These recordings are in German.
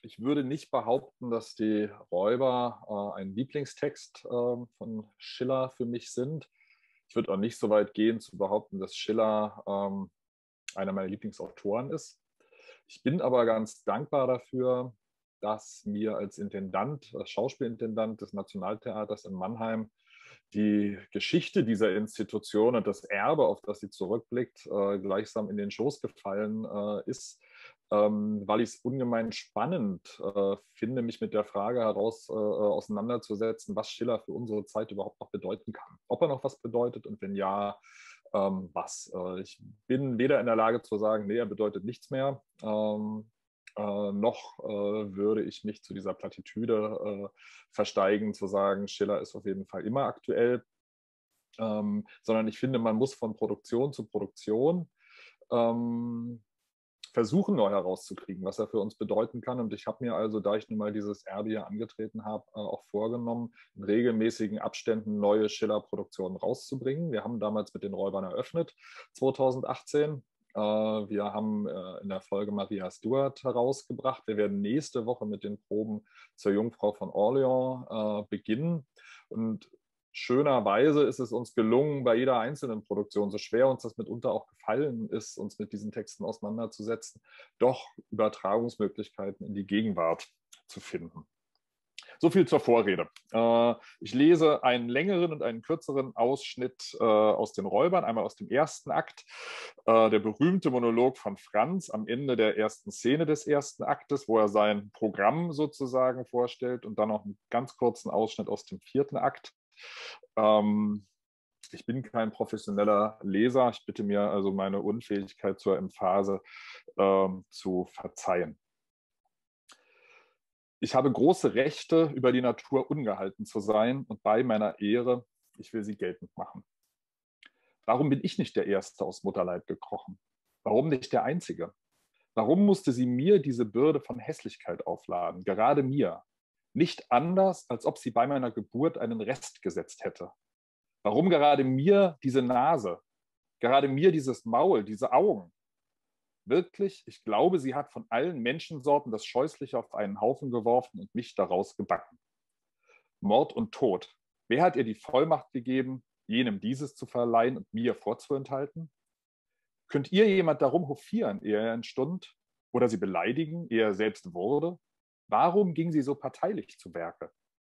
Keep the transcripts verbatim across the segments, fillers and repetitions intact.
Ich würde nicht behaupten, dass die Räuber äh, ein Lieblingstext äh, von Schiller für mich sind. Ich würde auch nicht so weit gehen zu behaupten, dass Schiller ähm, einer meiner Lieblingsautoren ist. Ich bin aber ganz dankbar dafür, dass mir als Intendant, als Schauspielintendant des Nationaltheaters in Mannheim die Geschichte dieser Institution und das Erbe, auf das sie zurückblickt, äh, gleichsam in den Schoß gefallen äh, ist, ähm, weil ich es ungemein spannend äh, finde, mich mit der Frage heraus äh, auseinanderzusetzen, was Schiller für unsere Zeit überhaupt noch bedeuten kann. Ob er noch was bedeutet und wenn ja, ähm, was. Äh, ich bin weder in der Lage zu sagen, nee, er bedeutet nichts mehr, ähm, äh, noch äh, würde ich mich zu dieser Plattitüde äh, versteigen, zu sagen, Schiller ist auf jeden Fall immer aktuell, ähm, sondern ich finde, man muss von Produktion zu Produktion ähm, versuchen, neu herauszukriegen, was er für uns bedeuten kann. Und ich habe mir also, da ich nun mal dieses Erbe hier angetreten habe, äh, auch vorgenommen, in regelmäßigen Abständen neue Schiller-Produktionen rauszubringen. Wir haben damals mit den Räubern eröffnet, zweitausendachtzehn. Äh, wir haben äh, in der Folge Maria Stuart herausgebracht. Wir werden nächste Woche mit den Proben zur Jungfrau von Orleans äh, beginnen. Und schönerweise ist es uns gelungen, bei jeder einzelnen Produktion, so schwer uns das mitunter auch gefallen ist, uns mit diesen Texten auseinanderzusetzen, doch Übertragungsmöglichkeiten in die Gegenwart zu finden. So viel zur Vorrede. Ich lese einen längeren und einen kürzeren Ausschnitt aus den Räubern, einmal aus dem ersten Akt, der berühmte Monolog von Franz am Ende der ersten Szene des ersten Aktes, wo er sein Programm sozusagen vorstellt, und dann noch einen ganz kurzen Ausschnitt aus dem vierten Akt. Ähm, ich bin kein professioneller Leser. Ich bitte mir also meine Unfähigkeit zur Emphase ähm, zu verzeihen. Ich habe große Rechte, über die Natur ungehalten zu sein, und bei meiner Ehre, ich will sie geltend machen. Warum bin ich nicht der Erste aus Mutterleib gekrochen? Warum nicht der Einzige? Warum musste sie mir diese Bürde von Hässlichkeit aufladen, gerade mir? Nicht anders, als ob sie bei meiner Geburt einen Rest gesetzt hätte. Warum gerade mir diese Nase? Gerade mir dieses Maul, diese Augen? Wirklich, ich glaube, sie hat von allen Menschensorten das Scheußliche auf einen Haufen geworfen und mich daraus gebacken. Mord und Tod. Wer hat ihr die Vollmacht gegeben, jenem dieses zu verleihen und mir vorzuenthalten? Könnt ihr jemand darum hofieren, ehe er entstund? Oder sie beleidigen, ehe er selbst wurde? Warum ging sie so parteilich zu Werke?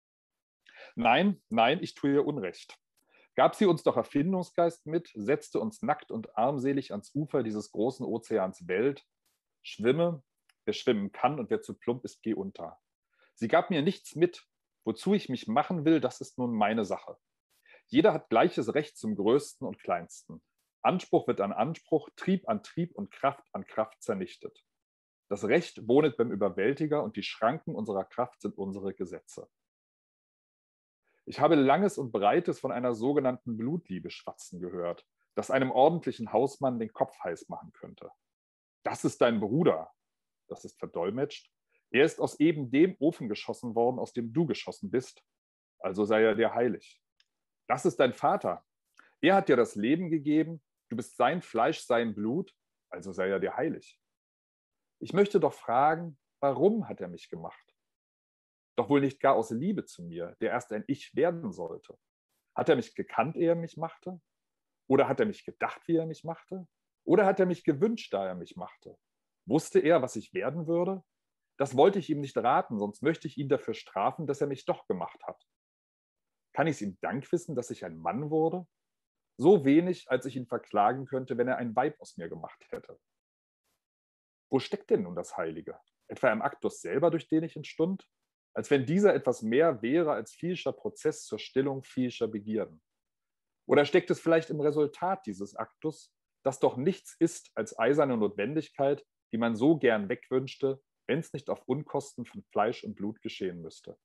Nein, nein, ich tue ihr Unrecht. Gab sie uns doch Erfindungsgeist mit, setzte uns nackt und armselig ans Ufer dieses großen Ozeans Welt. Schwimme, wer schwimmen kann, und wer zu plump ist, geh unter. Sie gab mir nichts mit. Wozu ich mich machen will, das ist nun meine Sache. Jeder hat gleiches Recht zum Größten und Kleinsten. Anspruch wird an Anspruch, Trieb an Trieb und Kraft an Kraft zernichtet. Das Recht wohnet beim Überwältiger, und die Schranken unserer Kraft sind unsere Gesetze. Ich habe Langes und Breites von einer sogenannten Blutliebe schwatzen gehört, das einem ordentlichen Hausmann den Kopf heiß machen könnte. Das ist dein Bruder. Das ist verdolmetscht. Er ist aus eben dem Ofen geschossen worden, aus dem du geschossen bist. Also sei er dir heilig. Das ist dein Vater. Er hat dir das Leben gegeben. Du bist sein Fleisch, sein Blut. Also sei er dir heilig. Ich möchte doch fragen, warum hat er mich gemacht? Doch wohl nicht gar aus Liebe zu mir, der erst ein Ich werden sollte. Hat er mich gekannt, ehe er mich machte? Oder hat er mich gedacht, wie er mich machte? Oder hat er mich gewünscht, da er mich machte? Wusste er, was ich werden würde? Das wollte ich ihm nicht raten, sonst möchte ich ihn dafür strafen, dass er mich doch gemacht hat. Kann ich es ihm Dank wissen, dass ich ein Mann wurde? So wenig, als ich ihn verklagen könnte, wenn er ein Weib aus mir gemacht hätte. Wo steckt denn nun das Heilige? Etwa im Aktus selber, durch den ich entstund? Als wenn dieser etwas mehr wäre als vielscher Prozess zur Stillung vielscher Begierden. Oder steckt es vielleicht im Resultat dieses Aktus, das doch nichts ist als eiserne Notwendigkeit, die man so gern wegwünschte, wenn es nicht auf Unkosten von Fleisch und Blut geschehen müsste?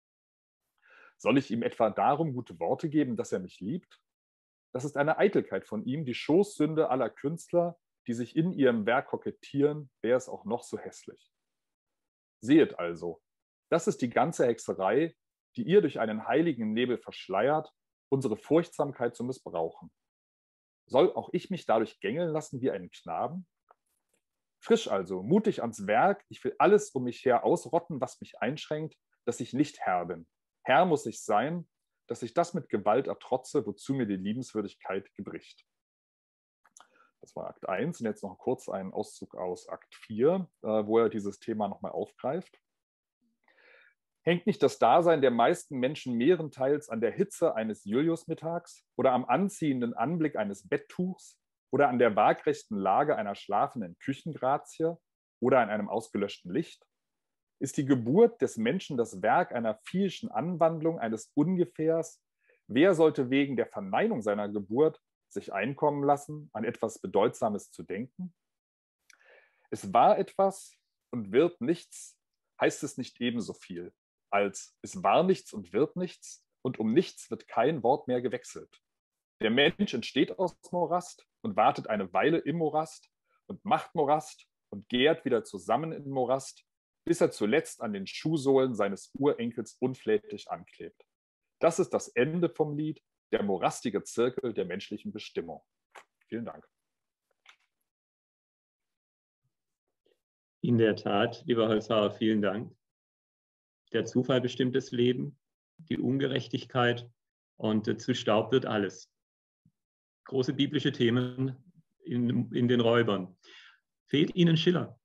Soll ich ihm etwa darum gute Worte geben, dass er mich liebt? Das ist eine Eitelkeit von ihm, die Schoßsünde aller Künstler, die sich in ihrem Werk kokettieren, wäre es auch noch so hässlich. Sehet also, das ist die ganze Hexerei, die ihr durch einen heiligen Nebel verschleiert, unsere Furchtsamkeit zu missbrauchen. Soll auch ich mich dadurch gängeln lassen wie einen Knaben? Frisch also, mutig ans Werk, ich will alles um mich her ausrotten, was mich einschränkt, dass ich nicht Herr bin. Herr muss ich sein, dass ich das mit Gewalt ertrotze, wozu mir die Liebenswürdigkeit gebricht. Das war Akt eins und jetzt noch kurz ein Auszug aus Akt vier, wo er dieses Thema nochmal aufgreift. Hängt nicht das Dasein der meisten Menschen mehrenteils an der Hitze eines Juliusmittags oder am anziehenden Anblick eines Betttuchs oder an der waagrechten Lage einer schlafenden Küchengrazie oder an einem ausgelöschten Licht? Ist die Geburt des Menschen das Werk einer viehischen Anwandlung, eines Ungefährs? Wer sollte wegen der Verneinung seiner Geburt sich einkommen lassen, an etwas Bedeutsames zu denken? Es war etwas und wird nichts, heißt es nicht ebenso viel, als es war nichts und wird nichts und um nichts wird kein Wort mehr gewechselt. Der Mensch entsteht aus Morast und wartet eine Weile im Morast und macht Morast und gärt wieder zusammen in Morast, bis er zuletzt an den Schuhsohlen seines Urenkels unflätig anklebt. Das ist das Ende vom Lied, der morastige Zirkel der menschlichen Bestimmung. Vielen Dank. In der Tat, lieber Holzhauer, vielen Dank. Der Zufall bestimmt das Leben, die Ungerechtigkeit und äh, zu Staub wird alles. Große biblische Themen in, in den Räubern. Fehlt Ihnen Schiller?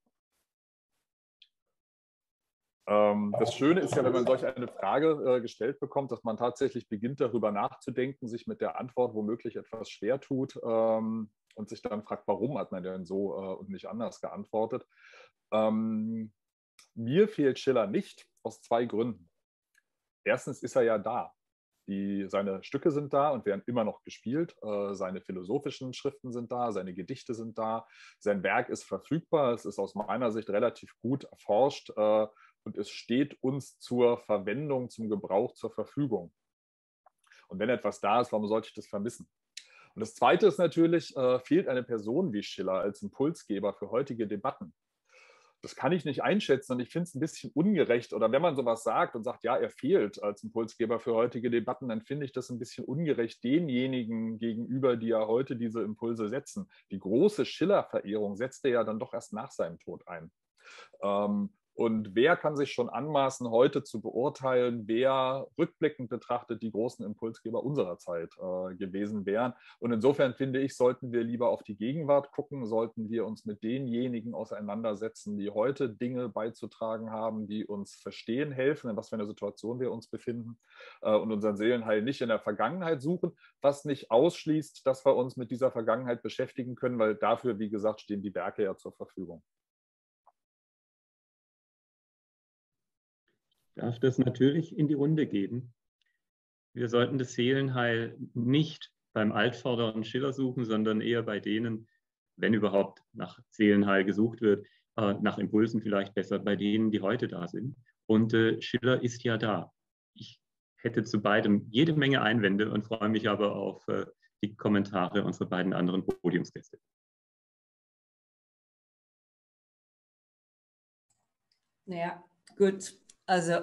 Ähm, das Schöne ist ja, wenn man solch eine Frage äh, gestellt bekommt, dass man tatsächlich beginnt, darüber nachzudenken, sich mit der Antwort womöglich etwas schwer tut ähm, und sich dann fragt, warum hat man denn so äh, und nicht anders geantwortet. Ähm, mir fehlt Schiller nicht, aus zwei Gründen. Erstens ist er ja da. Die, seine Stücke sind da und werden immer noch gespielt. Äh, seine philosophischen Schriften sind da, seine Gedichte sind da. Sein Werk ist verfügbar. Es ist aus meiner Sicht relativ gut erforscht äh, und es steht uns zur Verwendung, zum Gebrauch zur Verfügung. Und wenn etwas da ist, warum sollte ich das vermissen? Und das Zweite ist natürlich, äh, fehlt eine Person wie Schiller als Impulsgeber für heutige Debatten. Das kann ich nicht einschätzen und ich finde es ein bisschen ungerecht. Oder wenn man sowas sagt und sagt, ja, er fehlt als Impulsgeber für heutige Debatten, dann finde ich das ein bisschen ungerecht denjenigen gegenüber, die ja heute diese Impulse setzen. Die große Schiller-Verehrung setzte ja dann doch erst nach seinem Tod ein. Ähm, Und wer kann sich schon anmaßen, heute zu beurteilen, wer rückblickend betrachtet die großen Impulsgeber unserer Zeit äh, gewesen wären? Und insofern finde ich, sollten wir lieber auf die Gegenwart gucken, sollten wir uns mit denjenigen auseinandersetzen, die heute Dinge beizutragen haben, die uns verstehen, helfen, in was für einer Situation wir uns befinden äh, und unseren Seelenheil nicht in der Vergangenheit suchen, was nicht ausschließt, dass wir uns mit dieser Vergangenheit beschäftigen können, weil dafür, wie gesagt, stehen die Werke ja zur Verfügung. Darf das natürlich in die Runde geben. Wir sollten das Seelenheil nicht beim altvorderen Schiller suchen, sondern eher bei denen, wenn überhaupt nach Seelenheil gesucht wird, äh, nach Impulsen vielleicht besser, bei denen, die heute da sind. Und äh, Schiller ist ja da. Ich hätte zu beidem jede Menge Einwände und freue mich aber auf äh, die Kommentare unserer beiden anderen Podiumsgäste. Ja, gut. Also,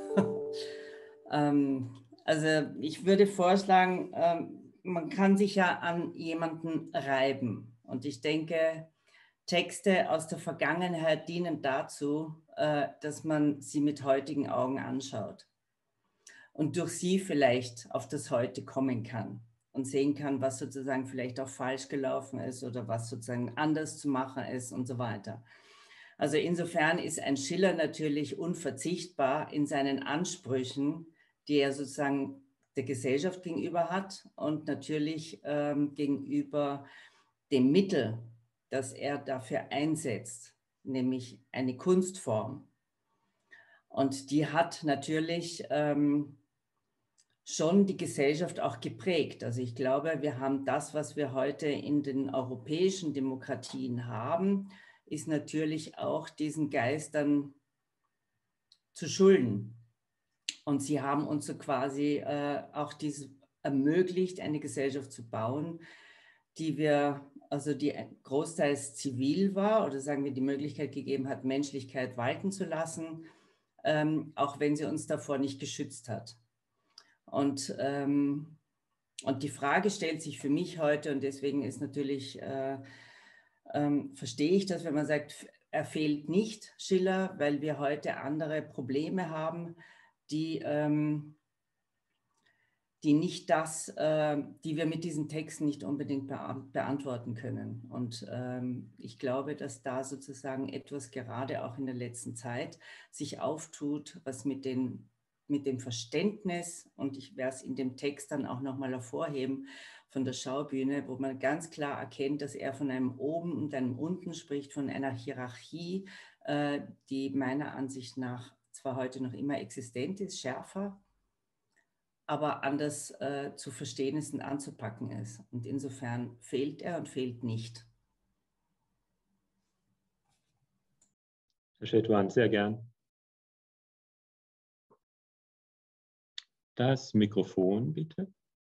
ähm, also ich würde vorschlagen, ähm, man kann sich ja an jemanden reiben. Und ich denke, Texte aus der Vergangenheit dienen dazu, äh, dass man sie mit heutigen Augen anschaut und durch sie vielleicht auf das Heute kommen kann und sehen kann, was sozusagen vielleicht auch falsch gelaufen ist oder was sozusagen anders zu machen ist und so weiter. Also insofern ist ein Schiller natürlich unverzichtbar in seinen Ansprüchen, die er sozusagen der Gesellschaft gegenüber hat und natürlich ähm, gegenüber dem Mittel, das er dafür einsetzt, nämlich eine Kunstform. Und die hat natürlich ähm, schon die Gesellschaft auch geprägt. Also ich glaube, wir haben das, was wir heute in den europäischen Demokratien haben, ist natürlich auch diesen Geistern zu schulden. Und sie haben uns so quasi äh, auch dies ermöglicht, eine Gesellschaft zu bauen, die wir, also die großteils zivil war oder sagen wir die Möglichkeit gegeben hat, Menschlichkeit walten zu lassen, ähm, auch wenn sie uns davor nicht geschützt hat. Und, ähm, und die Frage stellt sich für mich heute, und deswegen ist natürlich äh, ähm, verstehe ich das, wenn man sagt, er fehlt nicht, Schiller, weil wir heute andere Probleme haben, die, ähm, die nicht das, äh, die wir mit diesen Texten nicht unbedingt beantworten können. Und ähm, ich glaube, dass da sozusagen etwas gerade auch in der letzten Zeit sich auftut, was mit, den, mit dem Verständnis, und ich werde es in dem Text dann auch nochmal hervorheben, von der Schaubühne, wo man ganz klar erkennt, dass er von einem Oben und einem Unten spricht, von einer Hierarchie, äh, die meiner Ansicht nach zwar heute noch immer existent ist, schärfer, aber anders äh, zu verstehen ist und anzupacken ist. Und insofern fehlt er und fehlt nicht. Herr Chetwan, sehr gern. Das Mikrofon, bitte.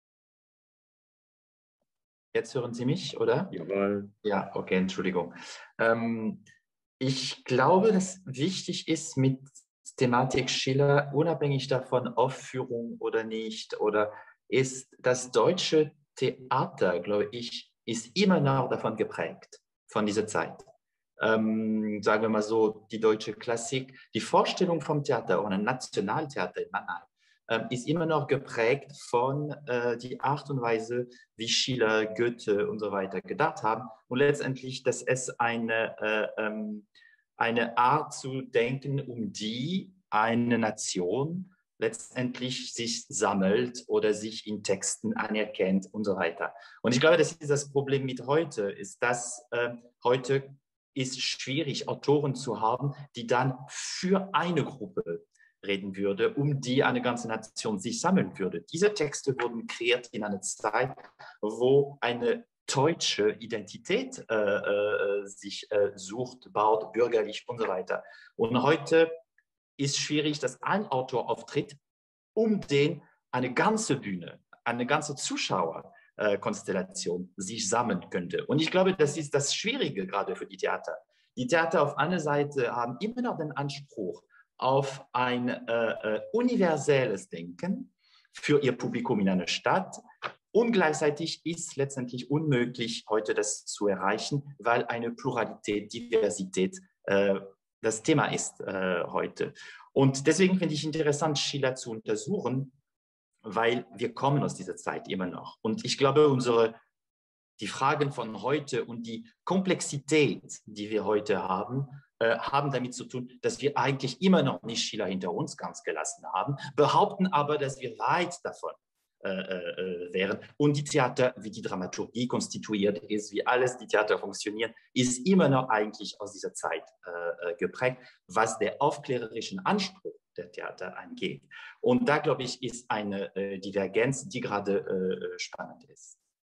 Jetzt hören Sie mich, oder? Jawohl. Ja, okay, Entschuldigung. Ähm, ich glaube, dass wichtig ist mit Thematik Schiller, unabhängig davon, Aufführung oder nicht, oder ist das deutsche Theater, glaube ich, ist immer noch davon geprägt, von dieser Zeit. Ähm, sagen wir mal so, die deutsche Klassik, die Vorstellung vom Theater, auch ein Nationaltheater in Mannheim, ähm, ist immer noch geprägt von äh, die Art und Weise, wie Schiller, Goethe und so weiter gedacht haben. Und letztendlich, dass es eine, äh, ähm, eine Art zu denken, um die eine Nation letztendlich sich sammelt oder sich in Texten anerkennt und so weiter. Und ich glaube, das ist das Problem mit heute, ist, dass äh, heute ist schwierig, Autoren zu haben, die dann für eine Gruppe reden würde, um die eine ganze Nation sich sammeln würde. Diese Texte wurden kreiert in einer Zeit, wo eine deutsche Identität äh, äh, sich äh, sucht, baut, bürgerlich und so weiter. Und heute ist schwierig, dass ein Autor auftritt, um den eine ganze Bühne, eine ganze Zuschauerkonstellation sich sammeln könnte. Und ich glaube, das ist das Schwierige gerade für die Theater. Die Theater auf einer Seite haben immer noch den Anspruch auf ein äh, universelles Denken für ihr Publikum in einer Stadt. Und gleichzeitig ist letztendlich unmöglich, heute das zu erreichen, weil eine Pluralität, Diversität äh, das Thema ist äh, heute. Und deswegen finde ich interessant, Schiller zu untersuchen, weil wir kommen aus dieser Zeit immer noch. Und ich glaube, unsere, die Fragen von heute und die Komplexität, die wir heute haben, äh, haben damit zu tun, dass wir eigentlich immer noch nicht Schiller hinter uns ganz gelassen haben, behaupten aber, dass wir weit davon äh, äh, wären. Und die Theater, wie die Dramaturgie konstituiert ist, wie alles die Theater funktionieren, ist immer noch eigentlich aus dieser Zeit äh, geprägt, was der aufklärerischen Anspruch der Theater angeht. Und da, glaube ich, ist eine äh, Divergenz, die gerade äh, spannend ist.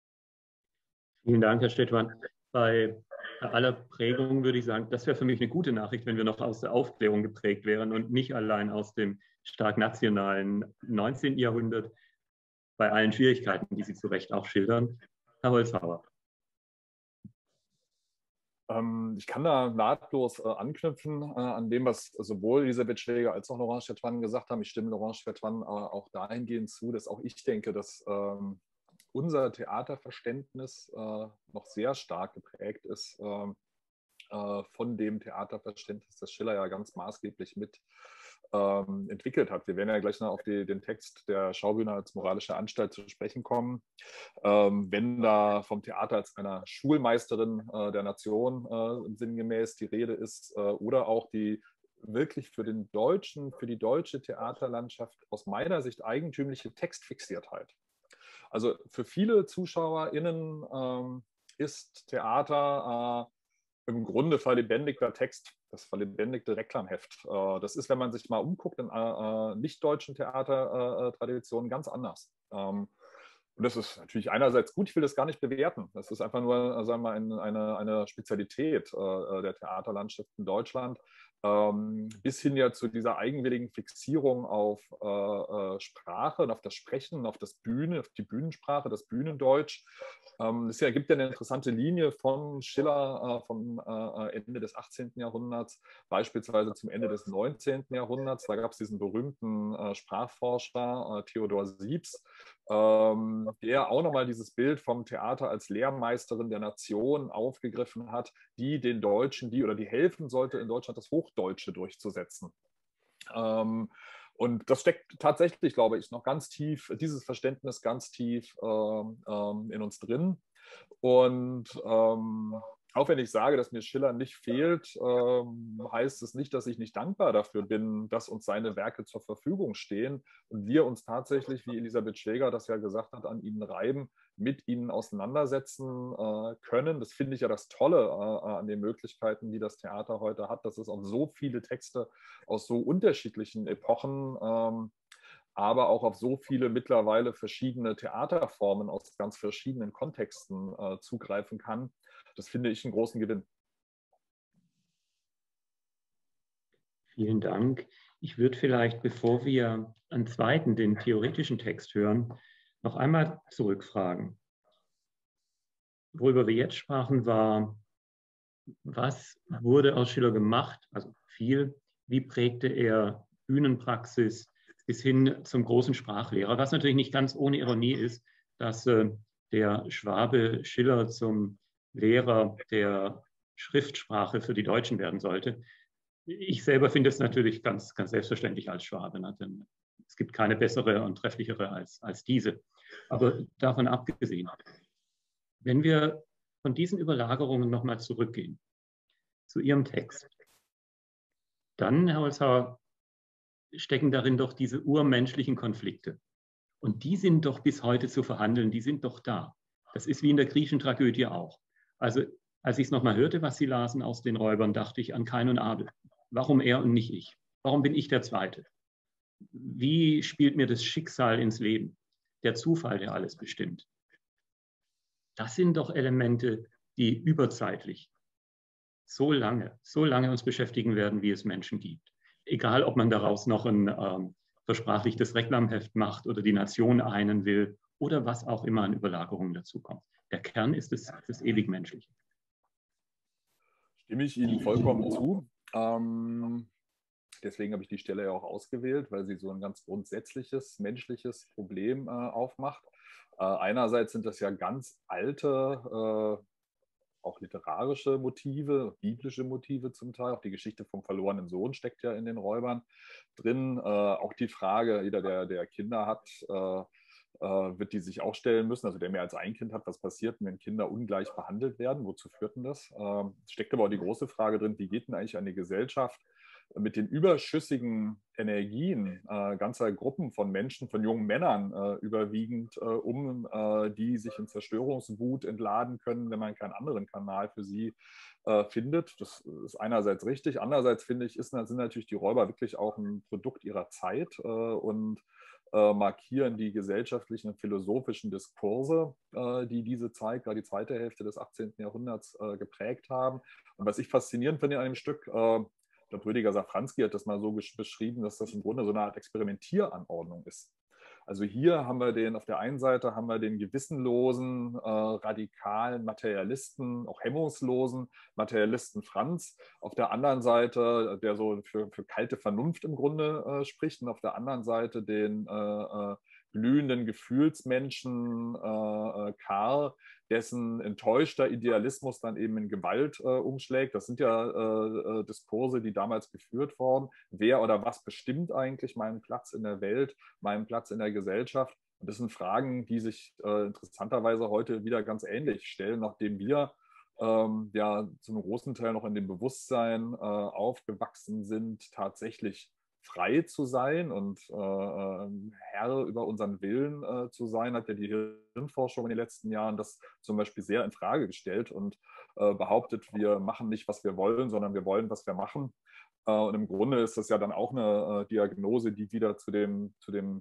Vielen Dank, Herr Chetwan. Bei aller Prägung würde ich sagen, das wäre für mich eine gute Nachricht, wenn wir noch aus der Aufklärung geprägt wären und nicht allein aus dem stark nationalen neunzehnten Jahrhundert, bei allen Schwierigkeiten, die Sie zu Recht auch schildern. Herr Holzhauer. Ähm, ich kann da nahtlos äh, anknüpfen äh, an dem, was sowohl Elisabeth Schläger als auch Laurent Chetwan gesagt haben. Ich stimme Laurent Chetwan äh, auch dahingehend zu, dass auch ich denke, dass ähm, unser Theaterverständnis äh, noch sehr stark geprägt ist äh, äh, von dem Theaterverständnis, das Schiller ja ganz maßgeblich mit ähm, entwickelt hat. Wir werden ja gleich noch auf die, den Text der Schaubühne als moralische Anstalt zu sprechen kommen. Ähm, wenn da vom Theater als einer Schulmeisterin äh, der Nation äh, sinngemäß die Rede ist äh, oder auch die wirklich für den deutschen, für die deutsche Theaterlandschaft aus meiner Sicht eigentümliche Textfixiertheit. Also für viele ZuschauerInnen ähm, ist Theater äh, im Grunde verlebendigter Text, das verlebendigte Reklamheft. Äh, das ist, wenn man sich mal umguckt in äh, nicht-deutschen Theatertraditionen, ganz anders. Ähm, und das ist natürlich einerseits gut, ich will das gar nicht bewerten. Das ist einfach nur, sagen wir mal, eine, eine Spezialität äh, der Theaterlandschaft in Deutschland. Ähm, bis hin ja zu dieser eigenwilligen Fixierung auf äh, äh, Sprache und auf das Sprechen, auf das Bühnen, auf die Bühnensprache, das Bühnendeutsch. Ähm, das ja, gibt ja eine interessante Linie von Schiller äh, vom äh, Ende des achtzehnten Jahrhunderts, beispielsweise zum Ende des neunzehnten Jahrhunderts. Da gab es diesen berühmten äh, Sprachforscher äh, Theodor Siebs, ähm, ähm, der auch nochmal dieses Bild vom Theater als Lehrmeisterin der Nation aufgegriffen hat, die den Deutschen, die oder die helfen sollte, in Deutschland das Hochdeutsche durchzusetzen. Ähm, und das steckt tatsächlich, glaube ich, noch ganz tief, dieses Verständnis ganz tief ähm, ähm, in uns drin. Und ähm, auch wenn ich sage, dass mir Schiller nicht fehlt, ähm, heißt es nicht, dass ich nicht dankbar dafür bin, dass uns seine Werke zur Verfügung stehen und wir uns tatsächlich, wie Elisabeth Schwäger das ja gesagt hat, an ihnen reiben, mit ihnen auseinandersetzen äh, können. Das finde ich ja das Tolle äh, an den Möglichkeiten, die das Theater heute hat, dass es auf so viele Texte aus so unterschiedlichen Epochen ähm, aber auch auf so viele mittlerweile verschiedene Theaterformen aus ganz verschiedenen Kontexten äh, zugreifen kann. Das finde ich einen großen Gewinn. Vielen Dank. Ich würde vielleicht, bevor wir einen zweiten, den theoretischen Text hören, noch einmal zurückfragen. Worüber wir jetzt sprachen, war, was wurde aus Schiller gemacht? Also viel. Wie prägte er Bühnenpraxis bis hin zum großen Sprachlehrer? Was natürlich nicht ganz ohne Ironie ist, dass äh, der Schwabe Schiller zum Lehrer der Schriftsprache für die Deutschen werden sollte. Ich selber finde es natürlich ganz, ganz selbstverständlich als Schwabe, ne? Denn es gibt keine bessere und trefflichere als, als diese. Aber davon abgesehen, wenn wir von diesen Überlagerungen nochmal zurückgehen zu Ihrem Text, dann, Herr Holzhauer, stecken darin doch diese urmenschlichen Konflikte. Und die sind doch bis heute zu verhandeln, die sind doch da. Das ist wie in der griechischen Tragödie auch. Also als ich es nochmal hörte, was Sie lasen aus den Räubern, dachte ich an Kain und Abel. Warum er und nicht ich? Warum bin ich der Zweite? Wie spielt mir das Schicksal ins Leben? Der Zufall, der alles bestimmt. Das sind doch Elemente, die überzeitlich so lange, so lange uns beschäftigen werden, wie es Menschen gibt. Egal, ob man daraus noch ein ähm, versprachlichtes Reklamheft macht oder die Nation einen will oder was auch immer an Überlagerungen dazukommt. Der Kern ist das, das ewig Menschliche. Stimme ich Ihnen vollkommen zu. Ähm, deswegen habe ich die Stelle ja auch ausgewählt, weil sie so ein ganz grundsätzliches menschliches Problem äh, aufmacht. Äh, einerseits sind das ja ganz alte, äh, auch literarische Motive, biblische Motive zum Teil. Auch die Geschichte vom verlorenen Sohn steckt ja in den Räubern drin. Äh, auch die Frage, jeder, der, der Kinder hat, äh, äh, wird die sich auch stellen müssen. Also der mehr als ein Kind hat, was passiert, wenn Kinder ungleich behandelt werden? Wozu führt denn das? Äh, steckt aber auch die große Frage drin, wie geht denn eigentlich eine Gesellschaft mit den überschüssigen Energien äh, ganzer Gruppen von Menschen, von jungen Männern äh, überwiegend äh, um, äh, die sich in Zerstörungswut entladen können, wenn man keinen anderen Kanal für sie äh, findet. Das ist einerseits richtig. Andererseits finde ich, ist, sind natürlich die Räuber wirklich auch ein Produkt ihrer Zeit äh, und äh, markieren die gesellschaftlichen und philosophischen Diskurse, äh, die diese Zeit, gerade die zweite Hälfte des achtzehnten Jahrhunderts äh, geprägt haben. Und was ich faszinierend finde an dem Stück, äh, ich glaube, Rüdiger Safranski hat das mal so beschrieben, dass das im Grunde so eine Art Experimentieranordnung ist. Also hier haben wir den, auf der einen Seite haben wir den gewissenlosen, äh, radikalen Materialisten, auch hemmungslosen Materialisten Franz. Auf der anderen Seite, der so für, für kalte Vernunft im Grunde äh, spricht, und auf der anderen Seite den äh, glühenden Gefühlsmenschen äh, Karl, dessen enttäuschter Idealismus dann eben in Gewalt äh, umschlägt. Das sind ja äh, Diskurse, die damals geführt wurden. Wer oder was bestimmt eigentlich meinen Platz in der Welt, meinen Platz in der Gesellschaft? Und das sind Fragen, die sich äh, interessanterweise heute wieder ganz ähnlich stellen, nachdem wir ähm, ja zu einem großen Teil noch in dem Bewusstsein äh, aufgewachsen sind, tatsächlich frei zu sein und äh, Herr über unseren Willen äh, zu sein, hat ja die Hirnforschung in den letzten Jahren das zum Beispiel sehr in Frage gestellt und äh, behauptet, wir machen nicht, was wir wollen, sondern wir wollen, was wir machen. Äh, und im Grunde ist das ja dann auch eine äh, Diagnose, die wieder zu dem, zu dem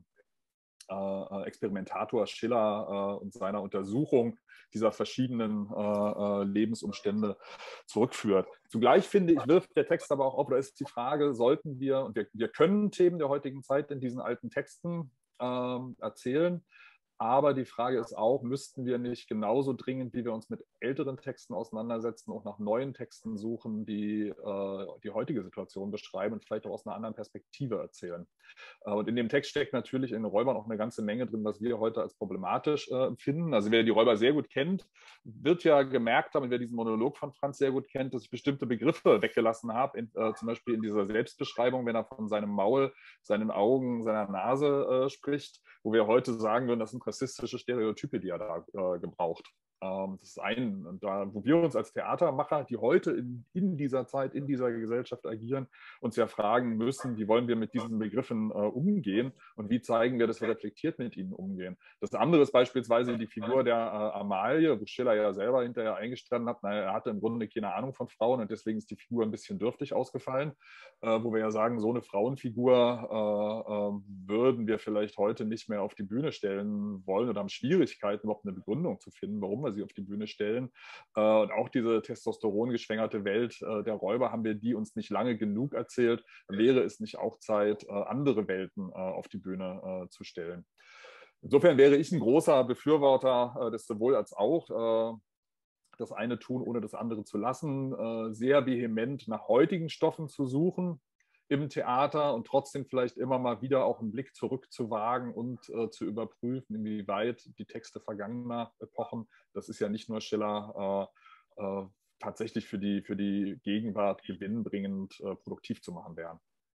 äh, Experimentator Schiller äh, und seiner Untersuchung dieser verschiedenen äh, Lebensumstände zurückführt. Zugleich finde ich, wirft der Text aber auch auf, da ist die Frage, sollten wir, und wir, wir können Themen der heutigen Zeit in diesen alten Texten äh, erzählen, Aber die Frage ist auch, müssten wir nicht genauso dringend, wie wir uns mit älteren Texten auseinandersetzen, auch nach neuen Texten suchen, die äh, die heutige Situation beschreiben und vielleicht auch aus einer anderen Perspektive erzählen. Äh, und in dem Text steckt natürlich in den Räubern auch eine ganze Menge drin, was wir heute als problematisch äh, empfinden. Also wer die Räuber sehr gut kennt, wird ja gemerkt haben, wer diesen Monolog von Franz sehr gut kennt, dass ich bestimmte Begriffe weggelassen habe, in, äh, zum Beispiel in dieser Selbstbeschreibung, wenn er von seinem Maul, seinen Augen, seiner Nase äh, spricht, wo wir heute sagen würden, das sind rassistische Stereotype, die er da äh, gebraucht. Ähm, das ist ein, und da, wo wir uns als Theatermacher, die heute in, in dieser Zeit, in dieser Gesellschaft agieren, uns ja fragen müssen, wie wollen wir mit diesen Begriffen äh, umgehen und wie zeigen wir, dass wir reflektiert mit ihnen umgehen. Das andere ist beispielsweise die Figur der äh, Amalie, wo Schiller ja selber hinterher eingestanden hat, naja, er hatte im Grunde keine Ahnung von Frauen und deswegen ist die Figur ein bisschen dürftig ausgefallen, äh, wo wir ja sagen, so eine Frauenfigur äh, äh, würden wir vielleicht heute nicht mehr auf die Bühne stellen wollen oder haben Schwierigkeiten, überhaupt eine Begründung zu finden, warum wir sie auf die Bühne stellen. Äh, und auch diese testosterongeschwängerte Welt äh, der Räuber, haben wir die uns nicht lange genug erzählt, wäre es nicht auch Zeit, äh, andere Welten äh, auf die Bühne äh, zu stellen. Insofern wäre ich ein großer Befürworter äh, des sowohl als auch, äh, das eine tun, ohne das andere zu lassen, äh, sehr vehement nach heutigen Stoffen zu suchen im Theater und trotzdem vielleicht immer mal wieder auch einen Blick zurückzuwagen und äh, zu überprüfen, inwieweit die Texte vergangener Epochen, das ist ja nicht nur Schiller, äh, äh, tatsächlich für die, für die Gegenwart gewinnbringend äh, produktiv zu machen wären.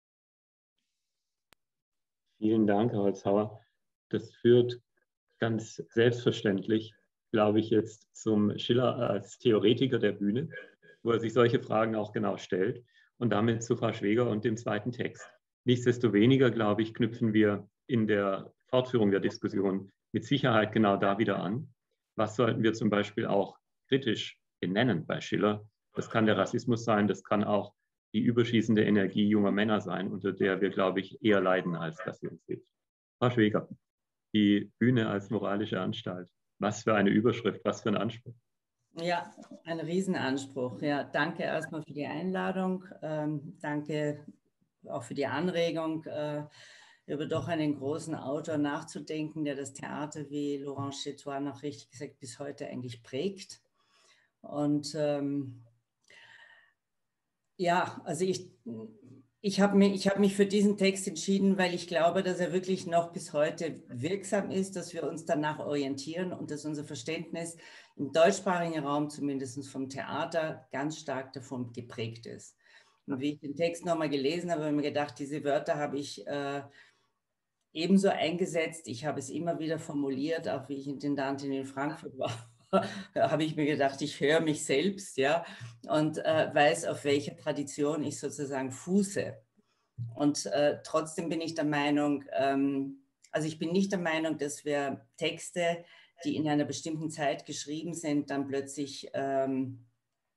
Vielen Dank, Herr Holzhauer. Das führt ganz selbstverständlich, glaube ich, jetzt zum Schiller als Theoretiker der Bühne, wo er sich solche Fragen auch genau stellt. Und damit zu Frau Schweger und dem zweiten Text. Nichtsdestoweniger, glaube ich, knüpfen wir in der Fortführung der Diskussion mit Sicherheit genau da wieder an. Was sollten wir zum Beispiel auch kritisch benennen bei Schiller? Das kann der Rassismus sein, das kann auch die überschießende Energie junger Männer sein, unter der wir, glaube ich, eher leiden, als dass sie uns hilft. Frau Schweger, die Bühne als moralische Anstalt. Was für eine Überschrift, was für ein Anspruch. Ja, ein Riesenanspruch. Ja, danke erstmal für die Einladung. Ähm, danke auch für die Anregung, äh, über doch einen großen Autor nachzudenken, der das Theater, wie Laurent Chétois noch richtig gesagt, bis heute eigentlich prägt. Und ähm, ja, also ich, ich habe mich, ich hab mich für diesen Text entschieden, weil ich glaube, dass er wirklich noch bis heute wirksam ist, dass wir uns danach orientieren und dass unser Verständnis im deutschsprachigen Raum, zumindest vom Theater, ganz stark davon geprägt ist. Und wie ich den Text nochmal gelesen habe, habe ich mir gedacht, diese Wörter habe ich äh, ebenso eingesetzt. Ich habe es immer wieder formuliert, auch wie ich Intendantin in Frankfurt war. habe ich mir gedacht, ich höre mich selbst, ja, und äh, weiß, auf welcher Tradition ich sozusagen fuße. Und äh, trotzdem bin ich der Meinung, ähm, also ich bin nicht der Meinung, dass wir Texte, die in einer bestimmten Zeit geschrieben sind, dann plötzlich ähm,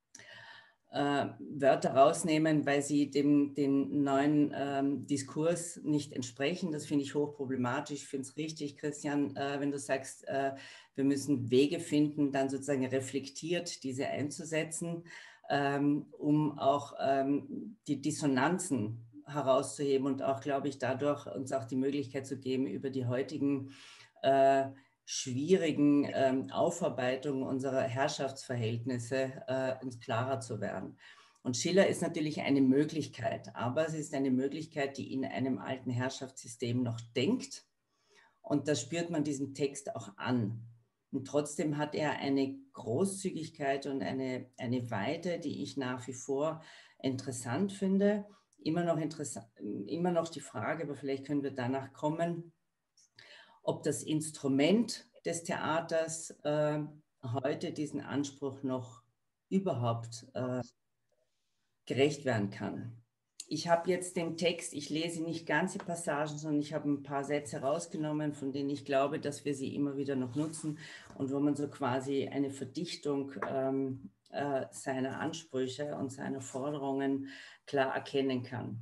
äh, Wörter rausnehmen, weil sie dem, dem neuen ähm, Diskurs nicht entsprechen. Das finde ich hochproblematisch. Ich finde es richtig, Christian, äh, wenn du sagst, äh, wir müssen Wege finden, dann sozusagen reflektiert diese einzusetzen, ähm, um auch ähm, die Dissonanzen herauszuheben und auch, glaube ich, dadurch uns auch die Möglichkeit zu geben, über die heutigen äh, schwierigen ähm, Aufarbeitung unserer Herrschaftsverhältnisse äh, uns klarer zu werden. Und Schiller ist natürlich eine Möglichkeit, aber es ist eine Möglichkeit, die in einem alten Herrschaftssystem noch denkt. Und das spürt man diesem Text auch an. Und trotzdem hat er eine Großzügigkeit und eine, eine Weite, die ich nach wie vor interessant finde. Immer noch, interessant, immer noch die Frage, aber vielleicht können wir danach kommen, ob das Instrument des Theaters äh, heute diesen Anspruch noch überhaupt äh, gerecht werden kann. Ich habe jetzt den Text, ich lese nicht ganze Passagen, sondern ich habe ein paar Sätze rausgenommen, von denen ich glaube, dass wir sie immer wieder noch nutzen und wo man so quasi eine Verdichtung ähm, äh, seiner Ansprüche und seiner Forderungen klar erkennen kann.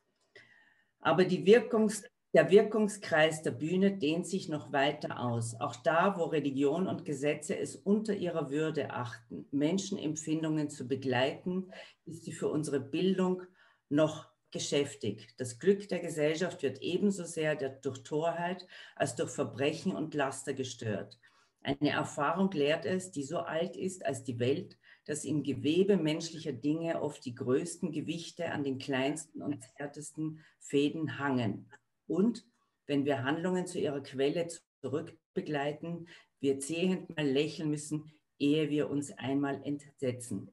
Aber die Wirkungs Der Wirkungskreis der Bühne dehnt sich noch weiter aus. Auch da, wo Religion und Gesetze es unter ihrer Würde achten, Menschenempfindungen zu begleiten, ist sie für unsere Bildung noch geschäftig. Das Glück der Gesellschaft wird ebenso sehr durch Torheit als durch Verbrechen und Laster gestört. Eine Erfahrung lehrt es, die so alt ist als die Welt, dass im Gewebe menschlicher Dinge oft die größten Gewichte an den kleinsten und zärtesten Fäden hangen. Und wenn wir Handlungen zu ihrer Quelle zurückbegleiten, wir zähend mal lächeln müssen, ehe wir uns einmal entsetzen.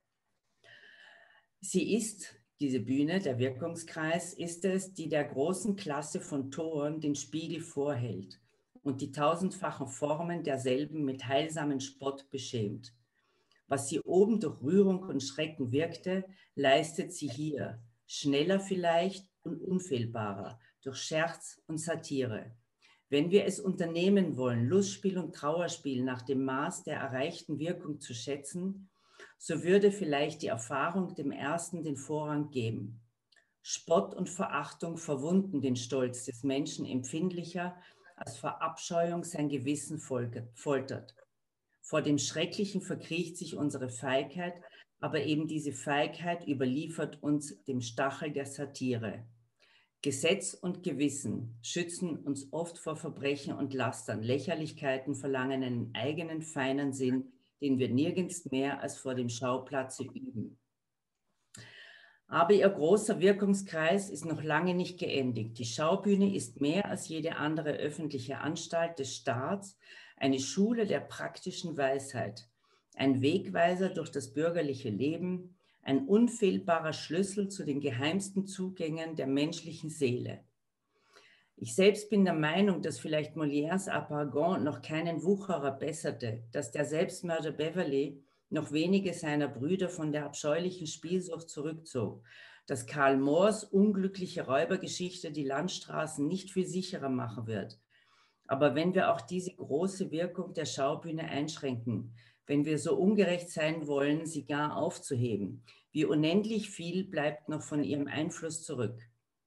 Sie ist, diese Bühne, der Wirkungskreis, ist es, die der großen Klasse von Toren den Spiegel vorhält und die tausendfachen Formen derselben mit heilsamen Spott beschämt. Was sie oben durch Rührung und Schrecken wirkte, leistet sie hier, schneller vielleicht und unfehlbarer, durch Scherz und Satire. Wenn wir es unternehmen wollen, Lustspiel und Trauerspiel nach dem Maß der erreichten Wirkung zu schätzen, so würde vielleicht die Erfahrung dem Ersten den Vorrang geben. Spott und Verachtung verwunden den Stolz des Menschen empfindlicher, als Verabscheuung sein Gewissen foltert. Vor dem Schrecklichen verkriecht sich unsere Feigheit, aber eben diese Feigheit überliefert uns dem Stachel der Satire. Gesetz und Gewissen schützen uns oft vor Verbrechen und Lastern. Lächerlichkeiten verlangen einen eigenen feinen Sinn, den wir nirgends mehr als vor dem Schauplatze üben. Aber ihr großer Wirkungskreis ist noch lange nicht geendigt. Die Schaubühne ist mehr als jede andere öffentliche Anstalt des Staats eine Schule der praktischen Weisheit, ein Wegweiser durch das bürgerliche Leben, ein unfehlbarer Schlüssel zu den geheimsten Zugängen der menschlichen Seele. Ich selbst bin der Meinung, dass vielleicht Molières Harpagon noch keinen Wucherer besserte, dass der Selbstmörder Beverley noch wenige seiner Brüder von der abscheulichen Spielsucht zurückzog, dass Karl Moors unglückliche Räubergeschichte die Landstraßen nicht viel sicherer machen wird. Aber wenn wir auch diese große Wirkung der Schaubühne einschränken, wenn wir so ungerecht sein wollen, sie gar aufzuheben, wie unendlich viel bleibt noch von ihrem Einfluss zurück?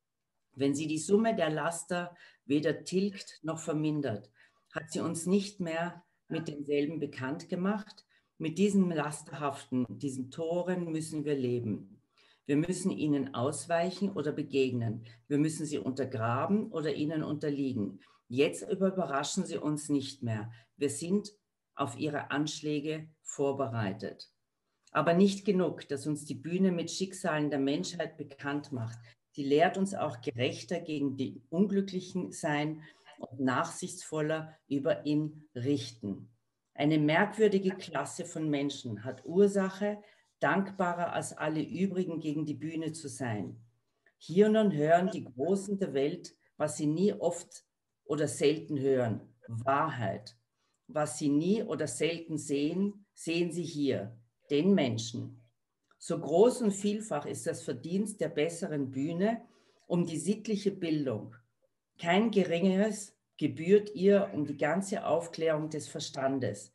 Wenn sie die Summe der Laster weder tilgt noch vermindert, hat sie uns nicht mehr mit denselben bekannt gemacht. Mit diesen Lasterhaften, diesen Toren müssen wir leben. Wir müssen ihnen ausweichen oder begegnen. Wir müssen sie untergraben oder ihnen unterliegen. Jetzt überraschen sie uns nicht mehr. Wir sind auf ihre Anschläge vorbereitet. Aber nicht genug, dass uns die Bühne mit Schicksalen der Menschheit bekannt macht. Sie lehrt uns auch gerechter gegen die Unglücklichen sein und nachsichtsvoller über ihn richten. Eine merkwürdige Klasse von Menschen hat Ursache, dankbarer als alle übrigen gegen die Bühne zu sein. Hier nun hören die Großen der Welt, was sie nie oft oder selten hören, Wahrheit. Was sie nie oder selten sehen, sehen sie hier, den Menschen. So groß und vielfach ist das Verdienst der besseren Bühne um die sittliche Bildung. Kein geringeres gebührt ihr um die ganze Aufklärung des Verstandes.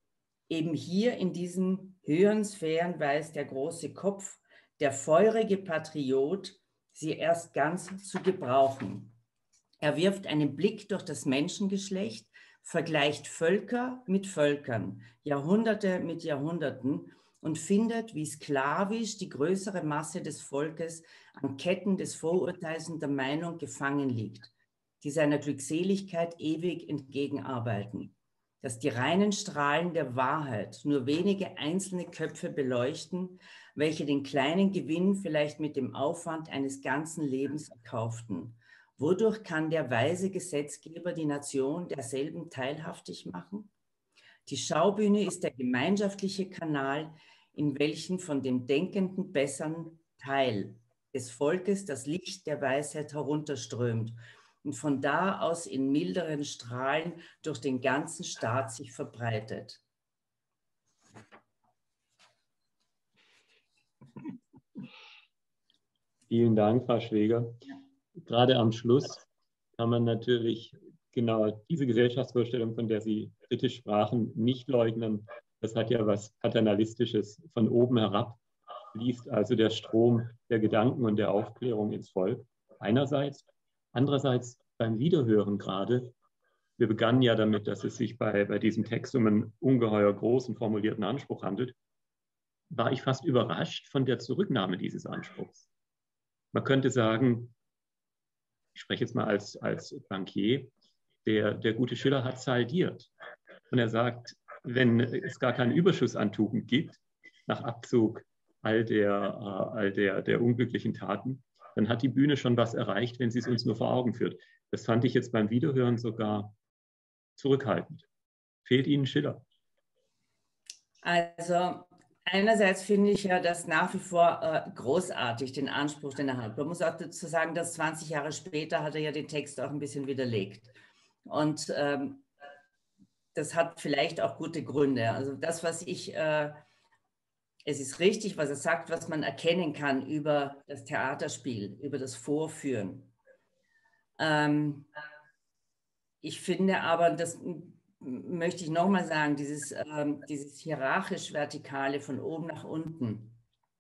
Eben hier in diesen höheren Sphären weiß der große Kopf, der feurige Patriot, sie erst ganz zu gebrauchen. Er wirft einen Blick durch das Menschengeschlecht, vergleicht Völker mit Völkern, Jahrhunderte mit Jahrhunderten und findet, wie sklavisch die größere Masse des Volkes an Ketten des Vorurteils und der Meinung gefangen liegt, die seiner Glückseligkeit ewig entgegenarbeiten. Dass die reinen Strahlen der Wahrheit nur wenige einzelne Köpfe beleuchten, welche den kleinen Gewinn vielleicht mit dem Aufwand eines ganzen Lebens erkauften. Wodurch kann der weise Gesetzgeber die Nation derselben teilhaftig machen? Die Schaubühne ist der gemeinschaftliche Kanal, in welchen von dem denkenden besseren Teil des Volkes das Licht der Weisheit herunterströmt und von da aus in milderen Strahlen durch den ganzen Staat sich verbreitet. Vielen Dank, Frau Schweger. Gerade am Schluss kann man natürlich genau diese Gesellschaftsvorstellung, von der Sie kritisch sprachen, nicht leugnen. Das hat ja was Paternalistisches. Von oben herab fließt also der Strom der Gedanken und der Aufklärung ins Volk. Einerseits. Andererseits beim Wiederhören gerade. Wir begannen ja damit, dass es sich bei, bei diesem Text um einen ungeheuer großen formulierten Anspruch handelt. War ich fast überrascht von der Zurücknahme dieses Anspruchs. Man könnte sagen, ich spreche jetzt mal als, als Bankier, der, der gute Schiller hat saldiert. Und er sagt, wenn es gar keinen Überschuss an Tugend gibt, nach Abzug all der, äh, all der, der unglücklichen Taten, dann hat die Bühne schon was erreicht, wenn sie es uns nur vor Augen führt. Das fand ich jetzt beim Wiederhören sogar zurückhaltend. Fehlt Ihnen Schiller? Also einerseits finde ich ja das nach wie vor äh, großartig, den Anspruch, den er hat. Man muss auch dazu sagen, dass zwanzig Jahre später hat er ja den Text auch ein bisschen widerlegt. Und ähm, das hat vielleicht auch gute Gründe. Also das, was ich, äh, es ist richtig, was er sagt, was man erkennen kann über das Theaterspiel, über das Vorführen. Ähm, ich finde aber, das möchte ich nochmal sagen, dieses, ähm, dieses hierarchisch-vertikale von oben nach unten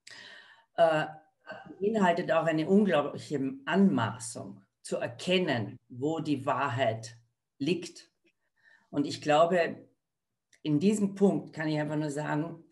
äh, beinhaltet auch eine unglaubliche Anmaßung, zu erkennen, wo die Wahrheit liegt. Und ich glaube, in diesem Punkt kann ich einfach nur sagen,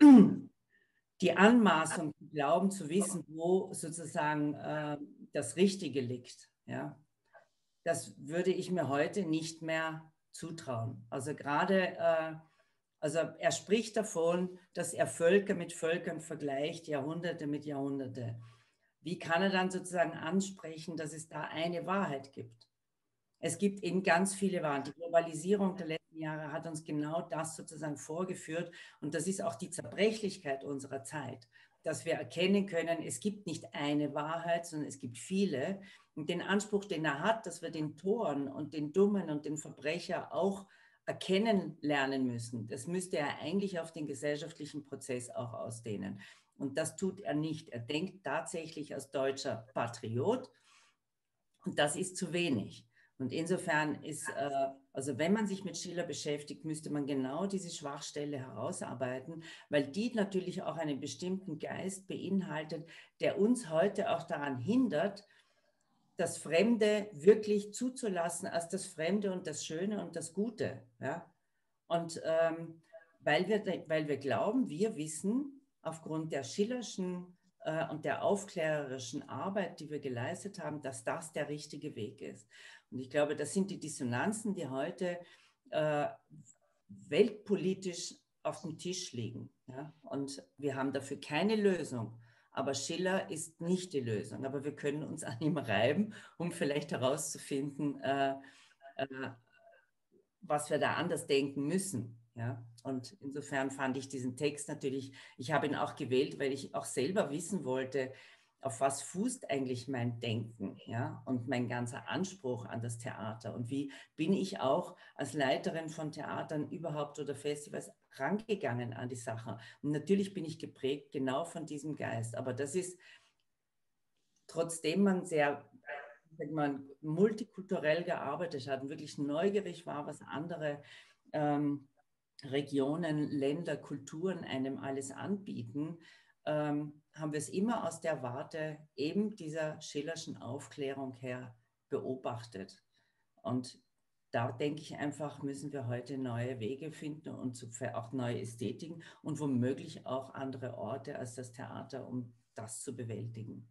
die Anmaßung, glauben zu wissen, wo sozusagen äh, das Richtige liegt, ja, das würde ich mir heute nicht mehr zutrauen. Also gerade, äh, also er spricht davon, dass er Völker mit Völkern vergleicht, Jahrhunderte mit Jahrhunderte. Wie kann er dann sozusagen ansprechen, dass es da eine Wahrheit gibt? Es gibt eben ganz viele Wahrheiten. Die Globalisierung der letzten Jahre hat uns genau das sozusagen vorgeführt. Und das ist auch die Zerbrechlichkeit unserer Zeit, dass wir erkennen können, es gibt nicht eine Wahrheit, sondern es gibt viele. Und den Anspruch, den er hat, dass wir den Toren und den Dummen und den Verbrecher auch erkennen lernen müssen, das müsste er eigentlich auf den gesellschaftlichen Prozess auch ausdehnen. Und das tut er nicht. Er denkt tatsächlich als deutscher Patriot. Und das ist zu wenig. Und insofern ist, äh, also wenn man sich mit Schiller beschäftigt, müsste man genau diese Schwachstelle herausarbeiten, weil die natürlich auch einen bestimmten Geist beinhaltet, der uns heute auch daran hindert, das Fremde wirklich zuzulassen als das Fremde und das Schöne und das Gute. Ja? Und ähm, weil, wir, weil wir glauben, wir wissen aufgrund der Schillerschen äh, und der aufklärerischen Arbeit, die wir geleistet haben, dass das der richtige Weg ist. Und ich glaube, das sind die Dissonanzen, die heute äh, weltpolitisch auf dem Tisch liegen. Ja? Und wir haben dafür keine Lösung. Aber Schiller ist nicht die Lösung. Aber wir können uns an ihm reiben, um vielleicht herauszufinden, äh, äh, was wir da anders denken müssen. Ja? Und insofern fand ich diesen Text natürlich, ich habe ihn auch gewählt, weil ich auch selber wissen wollte, auf was fußt eigentlich mein Denken, ja, und mein ganzer Anspruch an das Theater und wie bin ich auch als Leiterin von Theatern überhaupt oder Festivals rangegangen an die Sache. Und natürlich bin ich geprägt genau von diesem Geist, aber das ist, trotzdem man sehr, wenn man multikulturell gearbeitet hat und wirklich neugierig war, was andere ähm, Regionen, Länder, Kulturen einem alles anbieten, ähm, haben wir es immer aus der Warte eben dieser Schillerschen Aufklärung her beobachtet. Und da denke ich einfach, müssen wir heute neue Wege finden und auch neue Ästhetiken und womöglich auch andere Orte als das Theater, um das zu bewältigen.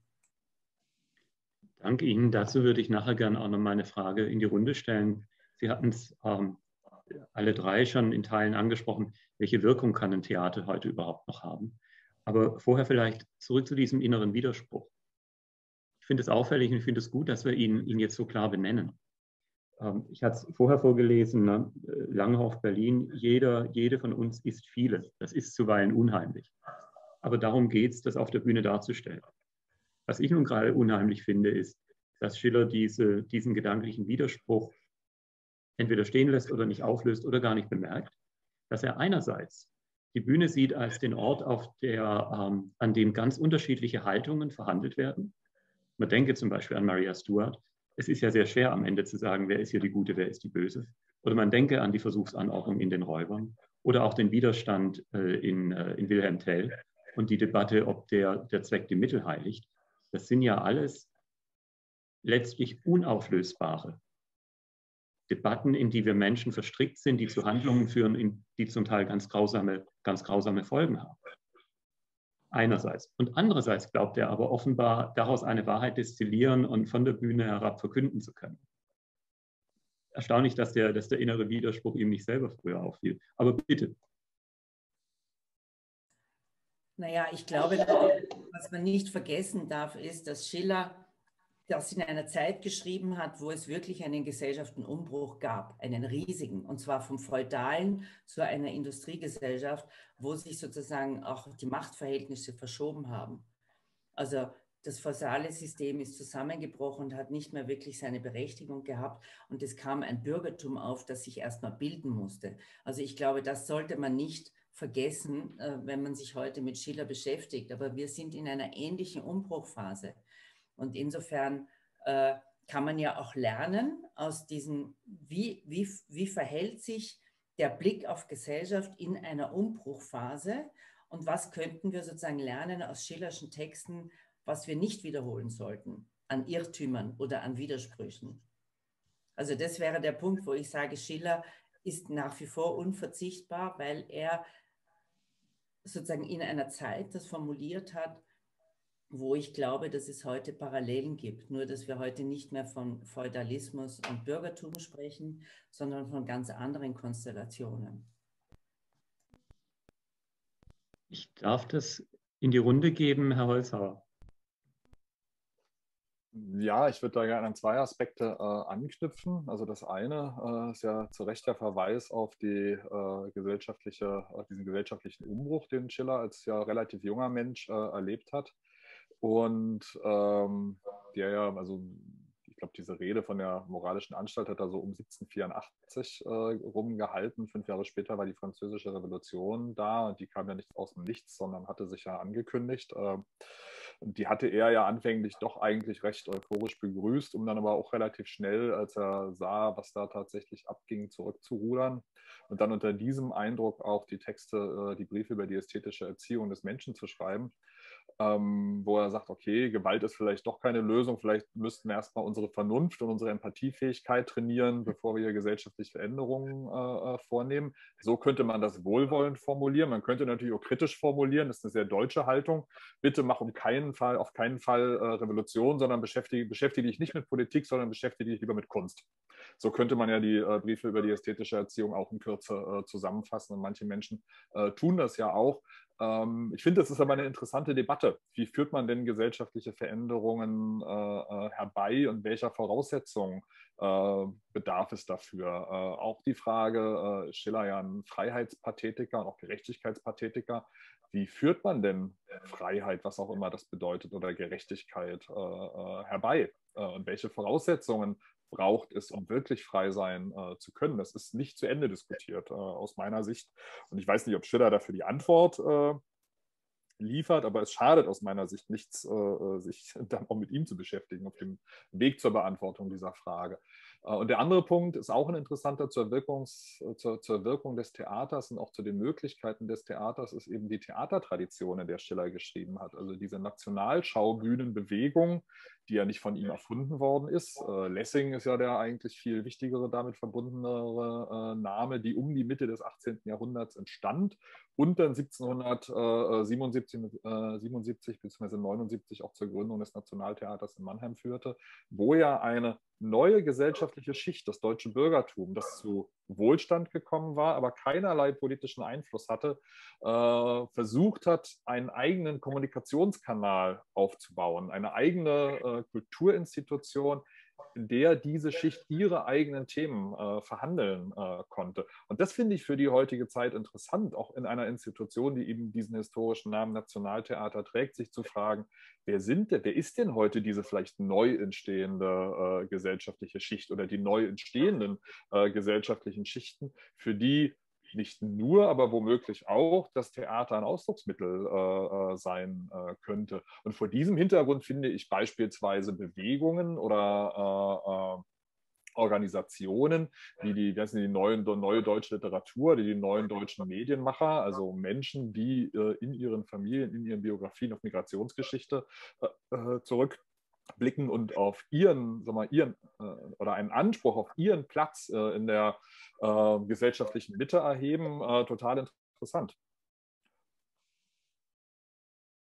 Danke Ihnen. Dazu würde ich nachher gerne auch noch mal eine Frage in die Runde stellen. Sie hatten es ähm, alle drei schon in Teilen angesprochen. Welche Wirkung kann ein Theater heute überhaupt noch haben? Aber vorher vielleicht zurück zu diesem inneren Widerspruch. Ich finde es auffällig und ich finde es gut, dass wir ihn, ihn jetzt so klar benennen. Ähm, ich hatte es vorher vorgelesen, ne? Langhoff, Berlin, jeder, jede von uns ist vieles. Das ist zuweilen unheimlich. Aber darum geht es, das auf der Bühne darzustellen. Was ich nun gerade unheimlich finde, ist, dass Schiller diese, diesen gedanklichen Widerspruch entweder stehen lässt oder nicht auflöst oder gar nicht bemerkt, dass er einerseits die Bühne sieht als den Ort, auf der, ähm, an dem ganz unterschiedliche Haltungen verhandelt werden. Man denke zum Beispiel an Maria Stuart. Es ist ja sehr schwer am Ende zu sagen, wer ist hier die Gute, wer ist die Böse. Oder man denke an die Versuchsanordnung in den Räubern oder auch den Widerstand äh, in, äh, in Wilhelm Tell und die Debatte, ob der, der Zweck die Mittel heiligt. Das sind ja alles letztlich unauflösbare Debatten, in die wir Menschen verstrickt sind, die zu Handlungen führen, in, die zum Teil ganz grausame, ganz grausame Folgen haben. einerseits. Und andererseits glaubt er aber offenbar, daraus eine Wahrheit destillieren und von der Bühne herab verkünden zu können. Erstaunlich, dass der, dass der innere Widerspruch ihm nicht selber früher auffiel. Aber bitte. Naja, ich glaube, was man nicht vergessen darf, ist, dass Schiller das in einer Zeit geschrieben hat, wo es wirklich einen Gesellschaftenumbruch gab, einen riesigen, und zwar vom Feudalen zu einer Industriegesellschaft, wo sich sozusagen auch die Machtverhältnisse verschoben haben. Also das feudale System ist zusammengebrochen und hat nicht mehr wirklich seine Berechtigung gehabt, und es kam ein Bürgertum auf, das sich erstmal bilden musste. Also ich glaube, das sollte man nicht vergessen, wenn man sich heute mit Schiller beschäftigt, aber wir sind in einer ähnlichen Umbruchphase. Und insofern äh, kann man ja auch lernen aus diesen, wie, wie, wie verhält sich der Blick auf Gesellschaft in einer Umbruchphase, und was könnten wir sozusagen lernen aus Schillerschen Texten, was wir nicht wiederholen sollten an Irrtümern oder an Widersprüchen. Also das wäre der Punkt, wo ich sage, Schiller ist nach wie vor unverzichtbar, weil er sozusagen in einer Zeit das formuliert hat, wo ich glaube, dass es heute Parallelen gibt. Nur, dass wir heute nicht mehr von Feudalismus und Bürgertum sprechen, sondern von ganz anderen Konstellationen. Ich darf das in die Runde geben, Herr Holzhauer. Ja, ich würde da gerne an zwei Aspekte äh, anknüpfen. Also das eine äh, ist ja zu Recht der Verweis auf die, äh, gesellschaftliche, auf diesen gesellschaftlichen Umbruch, den Schiller als ja relativ junger Mensch äh, erlebt hat. Und ähm, der ja, also ich glaube, diese Rede von der moralischen Anstalt hat er so um siebzehnhundertvierundachtzig äh, rumgehalten. Fünf Jahre später war die Französische Revolution da, und die kam ja nicht aus dem Nichts, sondern hatte sich ja angekündigt. Äh, und die hatte er ja anfänglich doch eigentlich recht euphorisch begrüßt, um dann aber auch relativ schnell, als er sah, was da tatsächlich abging, zurückzurudern. Und dann unter diesem Eindruck auch die Texte, äh, die Briefe über die ästhetische Erziehung des Menschen zu schreiben. Ähm, wo er sagt, okay, Gewalt ist vielleicht doch keine Lösung, vielleicht müssten wir erstmal unsere Vernunft und unsere Empathiefähigkeit trainieren, bevor wir hier gesellschaftliche Veränderungen äh, vornehmen. So könnte man das wohlwollend formulieren. Man könnte natürlich auch kritisch formulieren, das ist eine sehr deutsche Haltung. Bitte mach um keinen Fall, auf keinen Fall äh, Revolution, sondern beschäftige, beschäftige dich nicht mit Politik, sondern beschäftige dich lieber mit Kunst. So könnte man ja die äh, Briefe über die ästhetische Erziehung auch in Kürze äh, zusammenfassen, und manche Menschen äh, tun das ja auch. Ich finde, das ist aber eine interessante Debatte. Wie führt man denn gesellschaftliche Veränderungen äh, herbei, und welcher Voraussetzungen äh, bedarf es dafür? Äh, auch die Frage, äh, Schiller ja ein Freiheitspathetiker und auch Gerechtigkeitspathetiker. Wie führt man denn Freiheit, was auch immer das bedeutet, oder Gerechtigkeit äh, äh, herbei? Äh, und welche Voraussetzungen braucht es, um wirklich frei sein äh, zu können? Das ist nicht zu Ende diskutiert, äh, aus meiner Sicht. Und ich weiß nicht, ob Schiller dafür die Antwort äh, liefert, aber es schadet aus meiner Sicht nichts, äh, sich dann auch mit ihm zu beschäftigen auf dem Weg zur Beantwortung dieser Frage. Äh, und der andere Punkt ist auch ein interessanter zur, Wirkungs-, zur, zur Wirkung des Theaters und auch zu den Möglichkeiten des Theaters, ist eben die Theatertradition, in der Schiller geschrieben hat. Also diese Nationalschaubühnenbewegung, die ja nicht von ihm erfunden worden ist. Äh, Lessing ist ja der eigentlich viel wichtigere, damit verbundenere äh, Name, die um die Mitte des achtzehnten Jahrhunderts entstand und dann siebzehnhundertsiebenundsiebzig äh, siebenundsiebzig bzw. neunundsiebzig auch zur Gründung des Nationaltheaters in Mannheim führte, wo ja eine neue gesellschaftliche Schicht, das deutsche Bürgertum, das zu Wohlstand gekommen war, aber keinerlei politischen Einfluss hatte, äh, versucht hat, einen eigenen Kommunikationskanal aufzubauen, eine eigene äh, Kulturinstitution, in der diese Schicht ihre eigenen Themen äh, verhandeln äh, konnte. Und das finde ich für die heutige Zeit interessant, auch in einer Institution, die eben diesen historischen Namen Nationaltheater trägt, sich zu fragen, wer sind denn, wer ist denn heute diese vielleicht neu entstehende äh, gesellschaftliche Schicht oder die neu entstehenden äh, gesellschaftlichen Schichten, für die nicht nur, aber womöglich auch das Theater ein Ausdrucksmittel äh, sein äh, könnte. Und vor diesem Hintergrund finde ich beispielsweise Bewegungen oder äh, Organisationen, wie die, das sind die neuen, neue deutsche Literatur, die, die neuen deutschen Medienmacher, also Menschen, die äh, in ihren Familien, in ihren Biografien auf Migrationsgeschichte äh, zurückblicken und auf ihren, sag mal, ihren äh, oder einen Anspruch auf ihren Platz äh, in der äh, gesellschaftlichen Mitte erheben, äh, total interessant.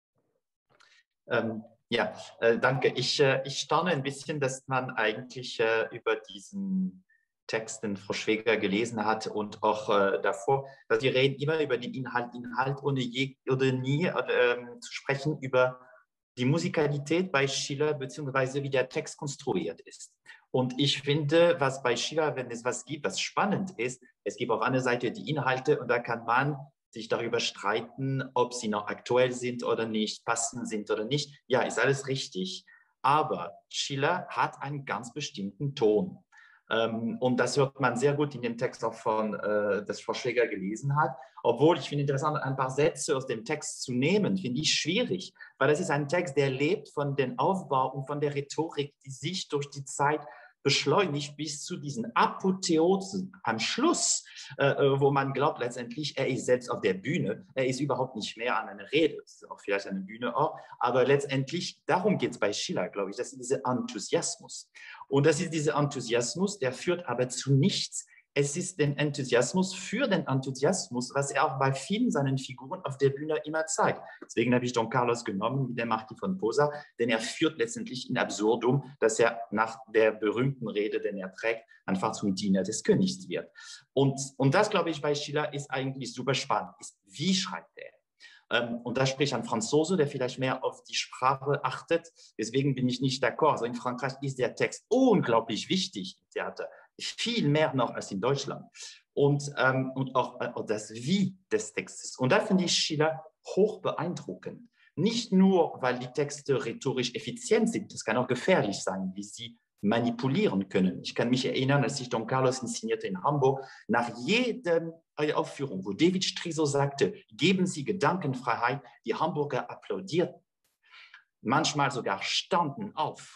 Ähm, ja, äh, danke. Ich, äh, ich staune ein bisschen, dass man eigentlich äh, über diesen Text, den Frau Schwäger gelesen hat und auch äh, davor, dass wir reden immer über den Inhalt, Inhalt ohne je oder nie äh, zu sprechen über die Musikalität bei Schiller beziehungsweise wie der Text konstruiert ist. Und ich finde, was bei Schiller, wenn es was gibt, was spannend ist, es gibt auf einer Seite die Inhalte und da kann man sich darüber streiten, ob sie noch aktuell sind oder nicht, passend sind oder nicht. Ja, ist alles richtig. Aber Schiller hat einen ganz bestimmten Ton. Ähm, und das hört man sehr gut in dem Text auch von, äh, das Frau Schwäger gelesen hat. Obwohl, ich finde interessant, ein paar Sätze aus dem Text zu nehmen, finde ich schwierig, weil das ist ein Text, der lebt von dem Aufbau und von der Rhetorik, die sich durch die Zeit beschleunigt bis zu diesen Apotheosen am Schluss, äh, wo man glaubt letztendlich, er ist selbst auf der Bühne, er ist überhaupt nicht mehr an einer Rede, das ist auch vielleicht eine Bühne auch, aber letztendlich, darum geht es bei Schiller, glaube ich, das ist dieser Enthusiasmus. Und das ist dieser Enthusiasmus, der führt aber zu nichts. Es ist den Enthusiasmus für den Enthusiasmus, was er auch bei vielen seinen Figuren auf der Bühne immer zeigt. Deswegen habe ich Don Carlos genommen, wie der Marquis von Posa, denn er führt letztendlich in Absurdum, dass er nach der berühmten Rede, den er trägt, einfach zum Diener des Königs wird. Und, und das, glaube ich, bei Schiller ist eigentlich super spannend. Ist, wie schreibt er? Und da spricht ein Franzose, der vielleicht mehr auf die Sprache achtet. Deswegen bin ich nicht d'accord. Also in Frankreich ist der Text unglaublich wichtig im Theater. Viel mehr noch als in Deutschland. Und, ähm, und auch äh, das Wie des Textes. Und da finde ich Schiller hoch beeindruckend. Nicht nur, weil die Texte rhetorisch effizient sind, das kann auch gefährlich sein, wie sie manipulieren können. Ich kann mich erinnern, als ich Don Carlos inszenierte in Hamburg, nach jeder Aufführung, wo David Striso sagte, geben Sie Gedankenfreiheit, die Hamburger applaudierten. Manchmal sogar standen auf,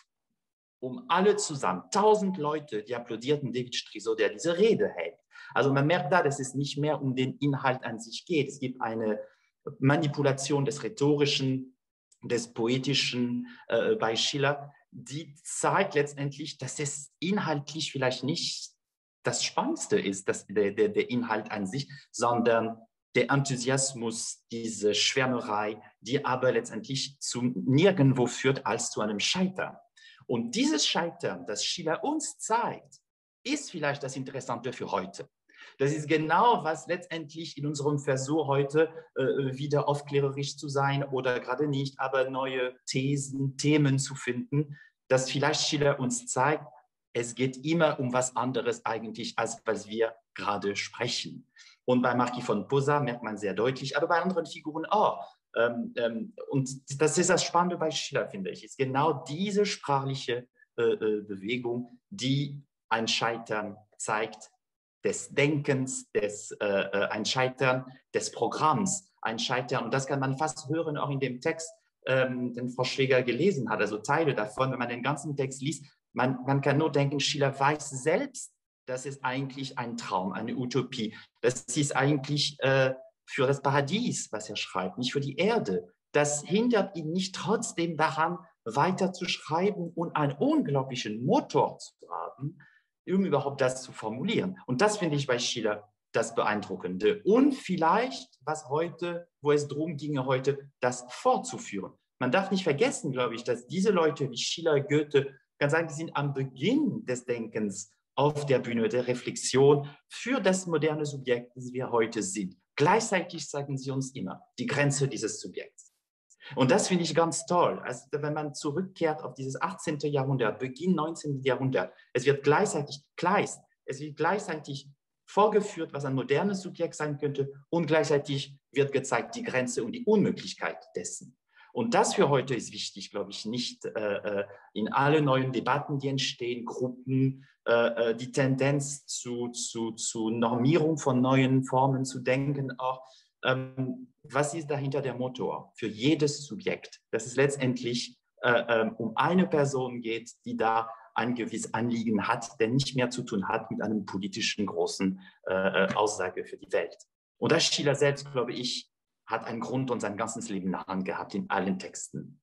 um alle zusammen, tausend Leute, die applaudierten David Striso, der diese Rede hält. Also man merkt da, dass es nicht mehr um den Inhalt an sich geht. Es gibt eine Manipulation des Rhetorischen, des Poetischen äh, bei Schiller, die zeigt letztendlich, dass es inhaltlich vielleicht nicht das Spannendste ist, das, der, der, der Inhalt an sich, sondern der Enthusiasmus, diese Schwärmerei, die aber letztendlich zu nirgendwo führt als zu einem Scheitern. Und dieses Scheitern, das Schiller uns zeigt, ist vielleicht das Interessante für heute. Das ist genau, was letztendlich in unserem Versuch heute äh, wieder aufklärerisch zu sein oder gerade nicht, aber neue Thesen, Themen zu finden, dass vielleicht Schiller uns zeigt, es geht immer um was anderes eigentlich, als was wir gerade sprechen. Und bei Marquis von Posa merkt man sehr deutlich, aber bei anderen Figuren auch. Ähm, ähm, und das ist das Spannende bei Schiller, finde ich, ist genau diese sprachliche äh, äh, Bewegung, die ein Scheitern zeigt, des Denkens, des, äh, ein Scheitern des Programms, ein Scheitern. Und das kann man fast hören, auch in dem Text, ähm, den Frau Schwäger gelesen hat, also Teile davon, wenn man den ganzen Text liest, man, man kann nur denken, Schiller weiß selbst, das ist eigentlich ein Traum, eine Utopie. Das ist eigentlich äh, für das Paradies, was er schreibt, nicht für die Erde. Das hindert ihn nicht trotzdem daran, weiter zu schreiben und einen unglaublichen Motor zu haben, um überhaupt das zu formulieren. Und das finde ich bei Schiller das Beeindruckende. Und vielleicht, was heute, wo es darum ginge, heute das fortzuführen. Man darf nicht vergessen, glaube ich, dass diese Leute wie Schiller, Goethe, kann sagen, die sind am Beginn des Denkens auf der Bühne der Reflexion für das moderne Subjekt, das wir heute sind. Gleichzeitig zeigen sie uns immer die Grenze dieses Subjekts. Und das finde ich ganz toll. Also wenn man zurückkehrt auf dieses achtzehnten Jahrhundert, Beginn neunzehnten Jahrhundert, es wird gleichzeitig Kleist, es wird gleichzeitig vorgeführt, was ein modernes Subjekt sein könnte, und gleichzeitig wird gezeigt die Grenze und die Unmöglichkeit dessen. Und das für heute ist wichtig, glaube ich, nicht äh, in alle neuen Debatten, die entstehen, Gruppen, äh, die Tendenz zu, zu, zu Normierung von neuen Formen zu denken, auch ähm, was ist dahinter der Motor für jedes Subjekt, dass es letztendlich äh, um eine Person geht, die da ein gewisses Anliegen hat, der nicht mehr zu tun hat mit einem politischen großen äh, Aussage für die Welt. Und das Schiller selbst, glaube ich, hat einen Grund und sein ganzes Leben daran gehabt in allen Texten.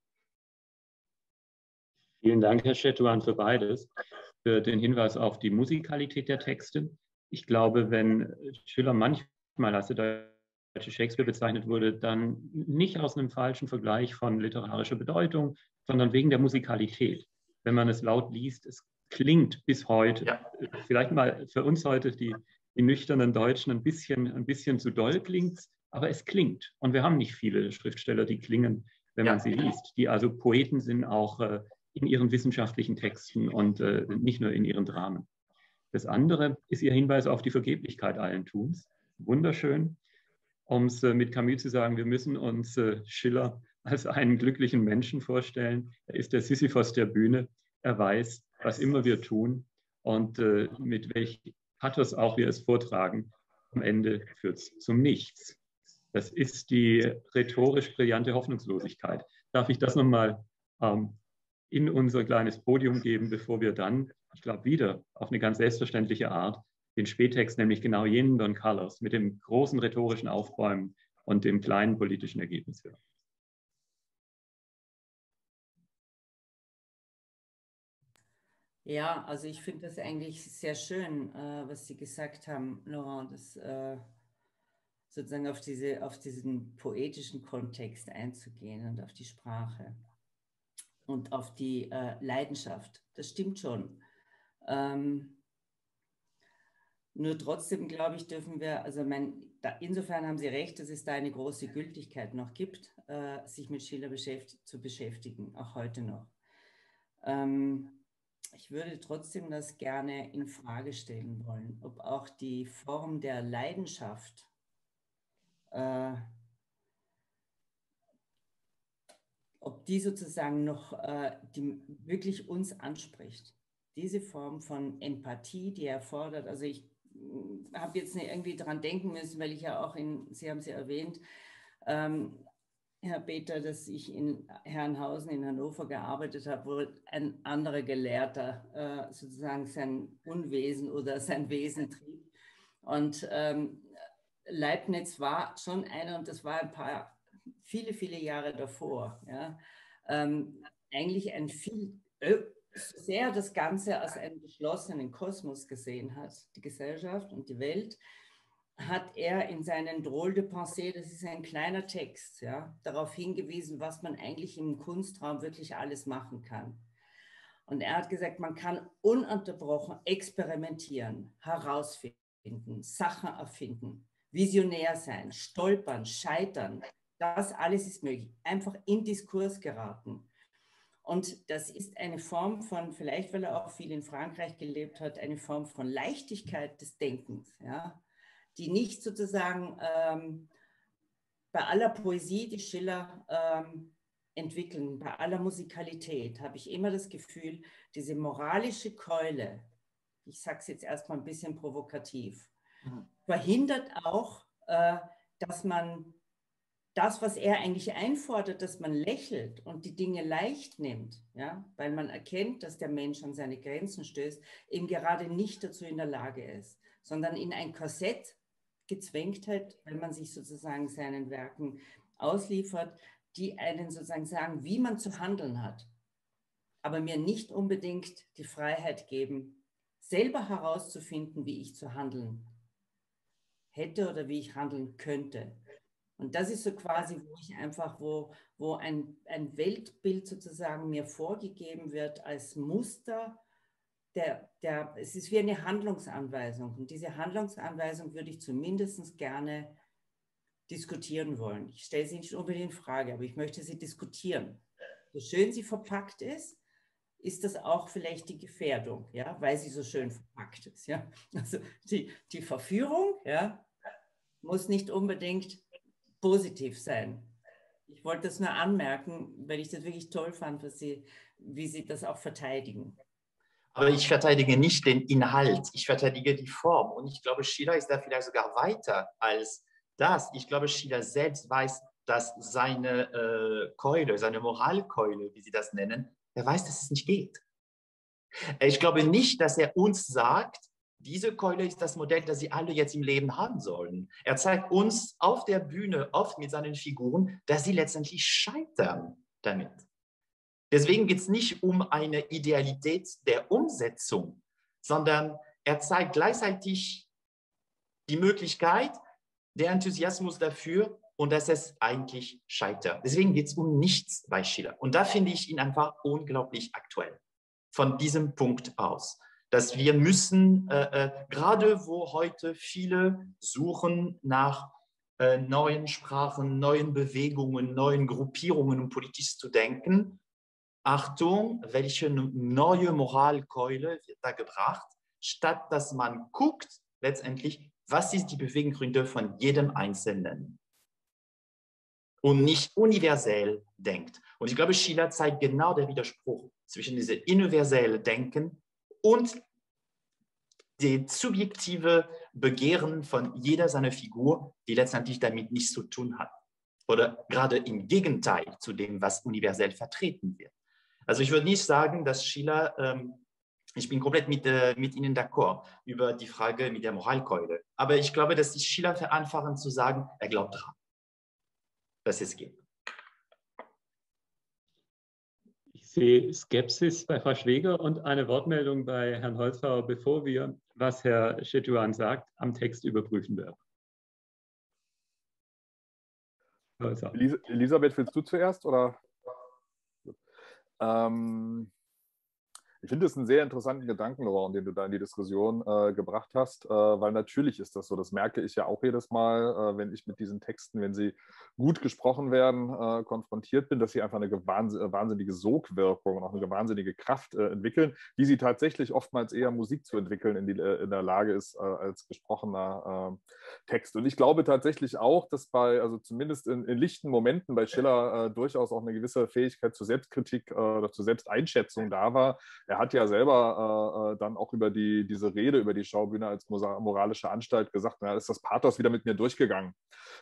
Vielen Dank, Herr Chetouan, für beides, für den Hinweis auf die Musikalität der Texte. Ich glaube, wenn Schiller manchmal, also da deutsche Shakespeare bezeichnet wurde, dann nicht aus einem falschen Vergleich von literarischer Bedeutung, sondern wegen der Musikalität. Wenn man es laut liest, es klingt bis heute, ja. Vielleicht mal für uns heute die, die nüchternen Deutschen ein bisschen, ein bisschen zu doll klingt, aber es klingt. Und wir haben nicht viele Schriftsteller, die klingen, wenn ja. man sie liest, die also Poeten sind, auch äh, in ihren wissenschaftlichen Texten und äh, nicht nur in ihren Dramen. Das andere ist ihr Hinweis auf die Vergeblichkeit allen Tuns. Wunderschön. Um es äh, mit Camus zu sagen, wir müssen uns äh, Schiller als einen glücklichen Menschen vorstellen. Er ist der Sisyphos der Bühne. Er weiß, was immer wir tun und äh, mit welchem Pathos auch wir es vortragen, am Ende führt es zum Nichts. Das ist die rhetorisch brillante Hoffnungslosigkeit. Darf ich das nochmal ähm, in unser kleines Podium geben, bevor wir dann, ich glaube, wieder auf eine ganz selbstverständliche Art den Spättext, nämlich genau jenen Don Carlos, mit dem großen rhetorischen Aufbäumen und dem kleinen politischen Ergebnis hören. Ja, also ich finde das eigentlich sehr schön, äh, was Sie gesagt haben, Laurent, das äh, sozusagen auf, diese, auf diesen poetischen Kontext einzugehen und auf die Sprache und auf die äh, Leidenschaft. Das stimmt schon. Ähm, nur trotzdem, glaube ich, dürfen wir, also mein, da, insofern haben Sie recht, dass es da eine große Gültigkeit noch gibt, äh, sich mit Schiller beschäft zu beschäftigen, auch heute noch. Ähm, ich würde trotzdem das gerne in Frage stellen wollen, ob auch die Form der Leidenschaft äh, ob die sozusagen noch äh, die wirklich uns anspricht. Diese Form von Empathie, die erfordert, also ich habe jetzt nicht irgendwie dran denken müssen, weil ich ja auch in, Sie haben es ja erwähnt, ähm, Herr Peter, dass ich in Herrenhausen in Hannover gearbeitet habe, wo ein anderer Gelehrter äh, sozusagen sein Unwesen oder sein Wesen trieb. Und ähm, Leibniz war schon einer, und das war ein paar, viele, viele Jahre davor, ja, ähm, eigentlich ein viel, so sehr das Ganze als einen geschlossenen Kosmos gesehen hat, die Gesellschaft und die Welt, hat er in seinen Drôle de Pensée, das ist ein kleiner Text, ja, darauf hingewiesen, was man eigentlich im Kunstraum wirklich alles machen kann. Und er hat gesagt, man kann ununterbrochen experimentieren, herausfinden, Sachen erfinden, visionär sein, stolpern, scheitern. Das alles ist möglich. Einfach in Diskurs geraten. Und das ist eine Form von, vielleicht weil er auch viel in Frankreich gelebt hat, eine Form von Leichtigkeit des Denkens, ja, die nicht sozusagen ähm, bei aller Poesie, die Schiller ähm, entwickeln, bei aller Musikalität, habe ich immer das Gefühl, diese moralische Keule, ich sage es jetzt erstmal ein bisschen provokativ, mhm. verhindert auch, äh, dass man das, was er eigentlich einfordert, dass man lächelt und die Dinge leicht nimmt, ja, weil man erkennt, dass der Mensch an seine Grenzen stößt, eben gerade nicht dazu in der Lage ist, sondern in ein Korsett gezwängt hat, wenn man sich sozusagen seinen Werken ausliefert, die einen sozusagen sagen, wie man zu handeln hat, aber mir nicht unbedingt die Freiheit geben, selber herauszufinden, wie ich zu handeln hätte oder wie ich handeln könnte. Und das ist so quasi, wo ich einfach, wo, wo ein, ein Weltbild sozusagen mir vorgegeben wird als Muster, der, der, es ist wie eine Handlungsanweisung. Und diese Handlungsanweisung würde ich zumindest gerne diskutieren wollen. Ich stelle sie nicht unbedingt in Frage, aber ich möchte sie diskutieren. So schön sie verpackt ist, ist das auch vielleicht die Gefährdung, ja, weil sie so schön verpackt ist. Ja? Also die, die Verführung, ja, muss nicht unbedingt positiv sein. Ich wollte das nur anmerken, weil ich das wirklich toll fand, was Sie, wie Sie das auch verteidigen. Aber ich verteidige nicht den Inhalt, ich verteidige die Form. Und ich glaube, Schiller ist da vielleicht sogar weiter als das. Ich glaube, Schiller selbst weiß, dass seine äh, Keule, seine Moralkeule, wie Sie das nennen, er weiß, dass es nicht geht. Ich glaube nicht, dass er uns sagt, diese Keule ist das Modell, das Sie alle jetzt im Leben haben sollen. Er zeigt uns auf der Bühne oft mit seinen Figuren, dass sie letztendlich scheitern damit. Deswegen geht es nicht um eine Idealität der Umsetzung, sondern er zeigt gleichzeitig die Möglichkeit, der Enthusiasmus dafür und dass es eigentlich scheitert. Deswegen geht es um nichts bei Schiller. Und da finde ich ihn einfach unglaublich aktuell. Von diesem Punkt aus, dass wir müssen, äh, äh, gerade wo heute viele suchen nach äh, neuen Sprachen, neuen Bewegungen, neuen Gruppierungen, um politisch zu denken, Achtung, welche neue Moralkeule wird da gebracht, statt dass man guckt, letztendlich, was ist die Beweggründe von jedem Einzelnen und nicht universell denkt. Und ich glaube, Schiller zeigt genau den Widerspruch zwischen diesem universellen Denken und dem subjektiven Begehren von jeder seiner Figur, die letztendlich damit nichts zu tun hat. Oder gerade im Gegenteil zu dem, was universell vertreten wird. Also ich würde nicht sagen, dass Schiller, ähm, ich bin komplett mit, äh, mit Ihnen d'accord über die Frage mit der Moralkeule. Aber ich glaube, dass die Schiller vereinfachen zu sagen, er glaubt dran, dass es geht. Ich sehe Skepsis bei Frau Schweger und eine Wortmeldung bei Herrn Holzhauer, bevor wir, was Herr Schetuan sagt, am Text überprüfen werden. Elis Elisabeth, willst du zuerst? Oder? Ähm, ich finde es einen sehr interessanten Gedanken, Laurent, den du da in die Diskussion äh, gebracht hast, äh, weil natürlich ist das so, das merke ich ja auch jedes Mal, äh, wenn ich mit diesen Texten, wenn sie gut gesprochen werden, äh, konfrontiert bin, dass sie einfach eine wahnsinnige Sogwirkung und auch eine wahnsinnige Kraft äh, entwickeln, die sie tatsächlich oftmals eher Musik zu entwickeln in, die, äh, in der Lage ist, äh, als gesprochener äh, Text. Und ich glaube tatsächlich auch, dass bei, also zumindest in, in lichten Momenten bei Schiller äh, durchaus auch eine gewisse Fähigkeit zur Selbstkritik äh, oder zur Selbsteinschätzung da war. Er hat ja selber äh, dann auch über die, diese Rede über die Schaubühne als moralische Anstalt gesagt, na, ist das Pathos wieder mit mir durchgegangen.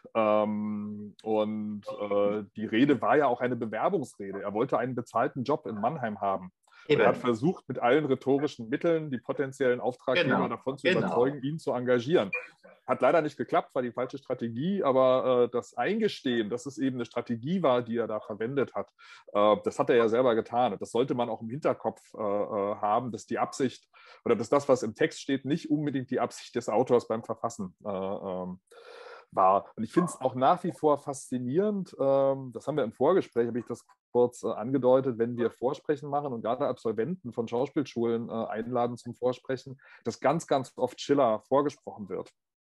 Ähm, und äh, die Rede war ja auch eine Bewerbungsrede. Er wollte einen bezahlten Job in Mannheim haben. Und er hat versucht, mit allen rhetorischen Mitteln die potenziellen Auftraggeber genau. davon zu genau. überzeugen, ihn zu engagieren. Hat leider nicht geklappt, war die falsche Strategie, aber äh, das Eingestehen, dass es eben eine Strategie war, die er da verwendet hat, äh, das hat er ja selber getan. Und das sollte man auch im Hinterkopf äh, haben, dass die Absicht oder dass das, was im Text steht, nicht unbedingt die Absicht des Autors beim Verfassen äh, ähm, war. Und ich finde es auch nach wie vor faszinierend, ähm, das haben wir im Vorgespräch, habe ich das kurz äh, angedeutet, wenn wir Vorsprechen machen und gerade Absolventen von Schauspielschulen äh, einladen zum Vorsprechen, dass ganz, ganz oft Schiller vorgesprochen wird.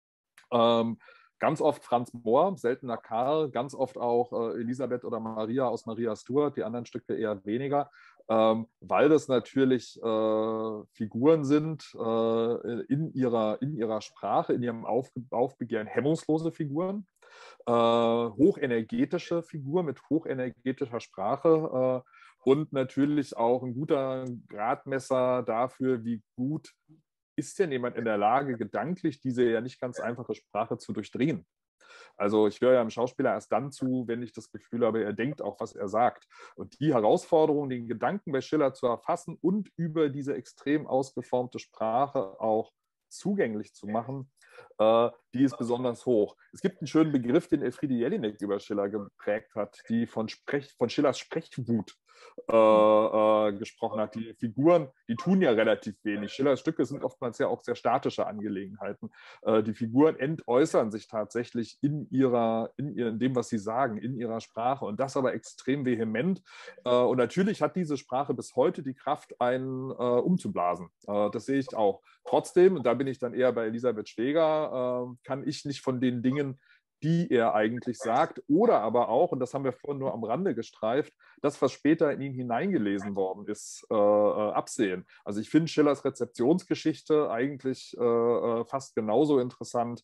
Ähm, ganz oft Franz Mohr, seltener Karl, ganz oft auch äh, Elisabeth oder Maria aus Maria Stuart, die anderen Stücke eher weniger, ähm, weil das natürlich äh, Figuren sind äh, in, ihrer, in ihrer Sprache, in ihrem Auf, Aufbegehren hemmungslose Figuren, äh, hochenergetische Figuren mit hochenergetischer Sprache äh, und natürlich auch ein guter Gradmesser dafür, wie gut ist denn jemand in der Lage, gedanklich diese ja nicht ganz einfache Sprache zu durchdringen? Also ich höre ja einem Schauspieler erst dann zu, wenn ich das Gefühl habe, er denkt auch, was er sagt. Und die Herausforderung, den Gedanken bei Schiller zu erfassen und über diese extrem ausgeformte Sprache auch zugänglich zu machen, äh, die ist besonders hoch. Es gibt einen schönen Begriff, den Elfriede Jelinek über Schiller geprägt hat, die von, Sprech, von Schillers Sprechwut äh, äh, gesprochen hat. Die Figuren, die tun ja relativ wenig. Schillers Stücke sind oftmals ja auch sehr statische Angelegenheiten. Äh, die Figuren entäußern sich tatsächlich in, ihrer, in, ihr, in dem, was sie sagen, in ihrer Sprache und das aber extrem vehement. Äh, und natürlich hat diese Sprache bis heute die Kraft, einen äh, umzublasen. Äh, das sehe ich auch. Trotzdem, und da bin ich dann eher bei Elisabeth Schweger, äh, kann ich nicht von den Dingen, die er eigentlich sagt, oder aber auch, und das haben wir vorhin nur am Rande gestreift, das, was später in ihn hineingelesen worden ist, äh, äh, absehen. Also ich finde Schillers Rezeptionsgeschichte eigentlich äh, fast genauso interessant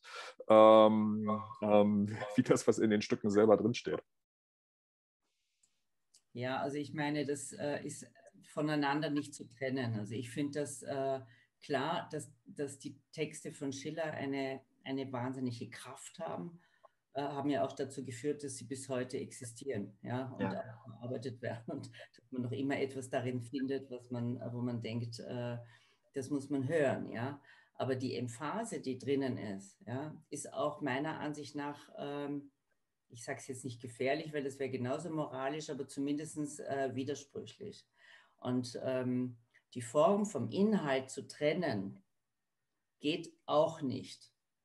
ähm, ähm, wie das, was in den Stücken selber drinsteht. Ja, also ich meine, das äh, ist voneinander nicht zu trennen. Also ich finde das äh, klar, dass, dass die Texte von Schiller eine, eine wahnsinnige Kraft haben, äh, haben ja auch dazu geführt, dass sie bis heute existieren, ja, und ja. auch bearbeitet werden und dass man noch immer etwas darin findet, was man, wo man denkt, äh, das muss man hören, ja. Aber die Emphase, die drinnen ist, ja, ist auch meiner Ansicht nach, ähm, ich sage es jetzt nicht gefährlich, weil das wäre genauso moralisch, aber zumindest äh, widersprüchlich. Und ähm, die Form vom Inhalt zu trennen, geht auch nicht.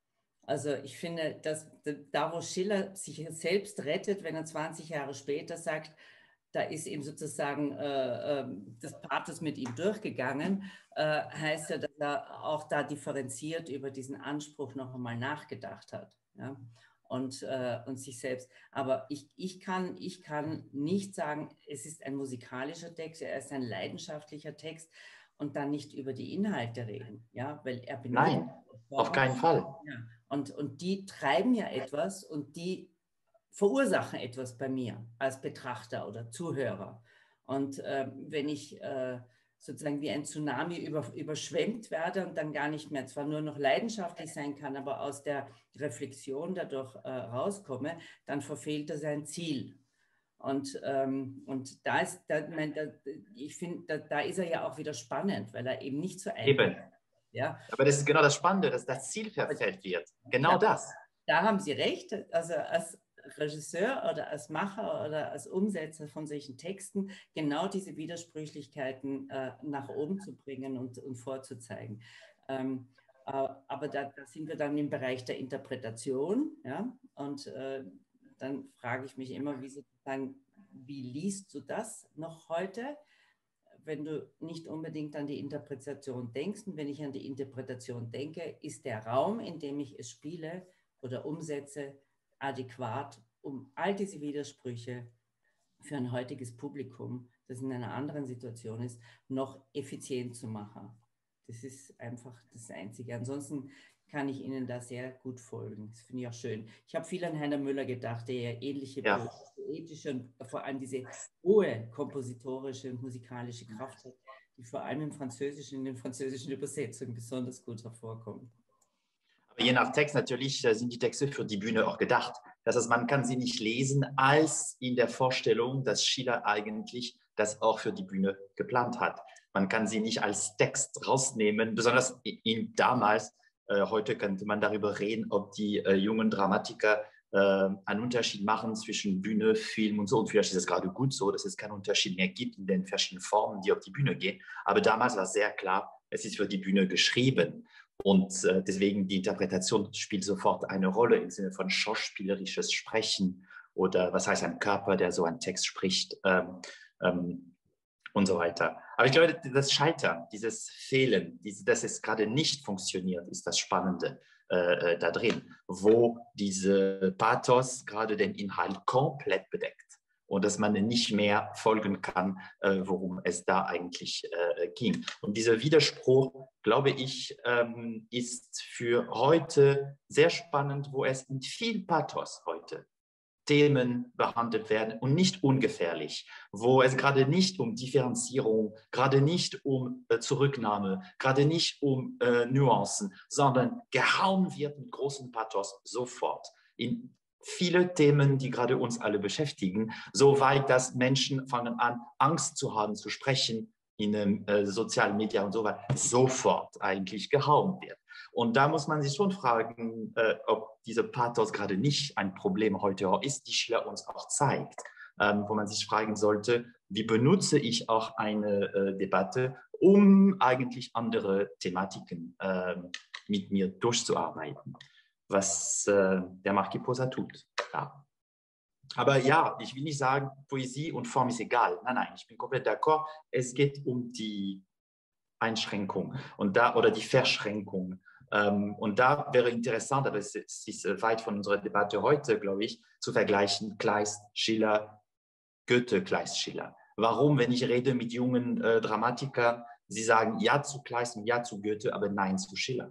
Also ich finde, dass da, wo Schiller sich selbst rettet, wenn er zwanzig Jahre später sagt, da ist ihm sozusagen äh, äh, das Pathos mit ihm durchgegangen, äh, heißt ja, dass er auch da differenziert über diesen Anspruch noch einmal nachgedacht hat. Ja? Und, äh, und sich selbst. Aber ich, ich, kann, ich kann nicht sagen, es ist ein musikalischer Text, er ist ein leidenschaftlicher Text und dann nicht über die Inhalte reden. Ja? Weil er benutzt Nein, auf keinen Fall. Ja. Und, und die treiben ja etwas und die verursachen etwas bei mir als Betrachter oder Zuhörer. Und äh, wenn ich äh, sozusagen wie ein Tsunami über, überschwemmt werde und dann gar nicht mehr, zwar nur noch leidenschaftlich sein kann, aber aus der Reflexion dadurch äh, rauskomme, dann verfehlt er sein Ziel. Und, ähm, und da ist, da, mein, da, ich finde, da, da ist er ja auch wieder spannend, weil er eben nicht so einfach Eben. ist. Ja? Aber das ist genau das Spannende, dass das Ziel verfehlt wird. Genau ja, das. Da haben Sie recht. Also als Regisseur oder als Macher oder als Umsetzer von solchen Texten genau diese Widersprüchlichkeiten äh, nach oben zu bringen und, und vorzuzeigen. Ähm, äh, aber da, da sind wir dann im Bereich der Interpretation. Ja? Und äh, dann frage ich mich immer, wie sozusagen, wie liest du das noch heute, wenn du nicht unbedingt an die Interpretation denkst? Und wenn ich an die Interpretation denke, ist der Raum, in dem ich es spiele oder umsetze, adäquat, um all diese Widersprüche für ein heutiges Publikum, das in einer anderen Situation ist, noch effizient zu machen. Das ist einfach das Einzige. Ansonsten kann ich Ihnen da sehr gut folgen. Das finde ich auch schön. Ich habe viel an Heiner Müller gedacht, der ja ähnliche Ja. poetische und vor allem diese hohe kompositorische und musikalische Kraft hat, die vor allem im Französischen, in den französischen Übersetzungen besonders gut hervorkommt. Aber je nach Text natürlich sind die Texte für die Bühne auch gedacht. Das heißt, man kann sie nicht lesen als in der Vorstellung, dass Schiller eigentlich das auch für die Bühne geplant hat. Man kann sie nicht als Text rausnehmen, besonders in, damals. Äh, heute könnte man darüber reden, ob die äh, jungen Dramatiker äh, einen Unterschied machen zwischen Bühne, Film und so. Und vielleicht ist es gerade gut so, dass es keinen Unterschied mehr gibt in den verschiedenen Formen, die auf die Bühne gehen. Aber damals war sehr klar, es ist für die Bühne geschrieben. Und äh, deswegen die Interpretation spielt sofort eine Rolle im Sinne von schauspielerisches Sprechen oder was heißt ein Körper, der so einen Text spricht ähm, ähm, und so weiter. Aber ich glaube, das Scheitern, dieses Fehlen, dieses, dass es gerade nicht funktioniert, ist das Spannende äh, da drin, wo diese Pathos gerade den Inhalt komplett bedeckt. Und dass man nicht mehr folgen kann, äh, worum es da eigentlich äh, ging. Und dieser Widerspruch, glaube ich, ähm, ist für heute sehr spannend, wo es mit viel Pathos heute Themen behandelt werden und nicht ungefährlich, wo es gerade nicht um Differenzierung, gerade nicht um äh, Zurücknahme, gerade nicht um äh, Nuancen, sondern gehauen wird mit großem Pathos sofort. In viele Themen, die gerade uns alle beschäftigen, so weit, dass Menschen fangen an, Angst zu haben, zu sprechen in den äh, sozialen Medien und so weiter, sofort eigentlich gehauen wird. Und da muss man sich schon fragen, äh, ob dieser Pathos gerade nicht ein Problem heute ist, die Schiller uns auch zeigt, ähm, wo man sich fragen sollte, wie benutze ich auch eine äh, Debatte, um eigentlich andere Thematiken äh, mit mir durchzuarbeiten, was äh, der Marquis Posa tut. Ja. Aber ja, ich will nicht sagen, Poesie und Form ist egal. Nein, nein, ich bin komplett d'accord. Es geht um die Einschränkung und da, oder die Verschränkung. Ähm, und da wäre interessant, aber es, es ist weit von unserer Debatte heute, glaube ich, zu vergleichen, Kleist, Schiller, Goethe, Kleist, Schiller. Warum, wenn ich rede mit jungen äh, Dramatikern, sie sagen Ja zu Kleist und Ja zu Goethe, aber Nein zu Schiller?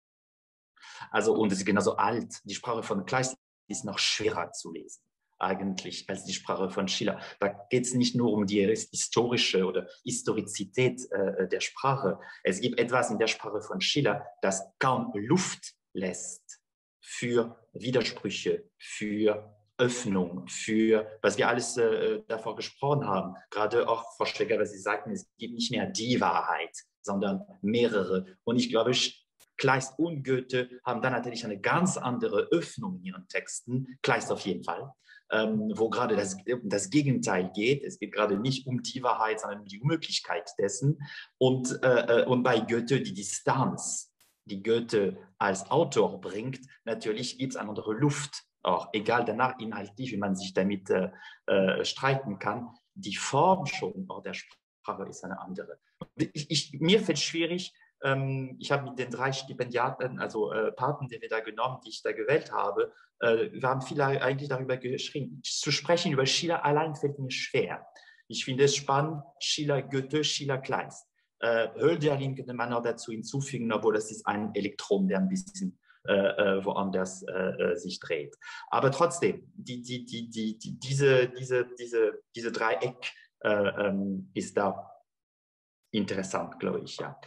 Also, und es ist genauso alt. Die Sprache von Kleist ist noch schwerer zu lesen, eigentlich, als die Sprache von Schiller. Da geht es nicht nur um die historische oder Historizität äh, der Sprache. Es gibt etwas in der Sprache von Schiller, das kaum Luft lässt für Widersprüche, für Öffnung, für, was wir alles äh, davor gesprochen haben. Gerade auch, Frau Schwegger, was Sie sagten, es gibt nicht mehr die Wahrheit, sondern mehrere. Und ich glaube, Kleist und Goethe haben dann natürlich eine ganz andere Öffnung in ihren Texten, Kleist auf jeden Fall, ähm, wo gerade das, das Gegenteil geht. Es geht gerade nicht um die Wahrheit, sondern um die Unmöglichkeit dessen. Und, äh, und bei Goethe die Distanz die Goethe als Autor bringt, natürlich gibt es eine andere Luft. Auch egal danach inhaltlich, wie man sich damit äh, äh, streiten kann, die Form schon auch der Sprache ist eine andere. Ich, ich, mir fällt schwierig, ähm, ich habe mit den drei Stipendiaten, also äh, Paten, die wir da genommen, die ich da gewählt habe, äh, wir haben viel eigentlich darüber geschrieben. Zu sprechen über Schiller allein fällt mir schwer. Ich finde es spannend, Schiller, Goethe, Schiller, Kleist. Äh, Hölderlin könnte man noch dazu hinzufügen, obwohl das ist ein Elektron, der ein bisschen Äh, woanders äh, sich dreht. Aber trotzdem, die, die, die, die, die, diese, diese, diese, diese Dreieck äh, ähm, ist da interessant, glaube ich, ja.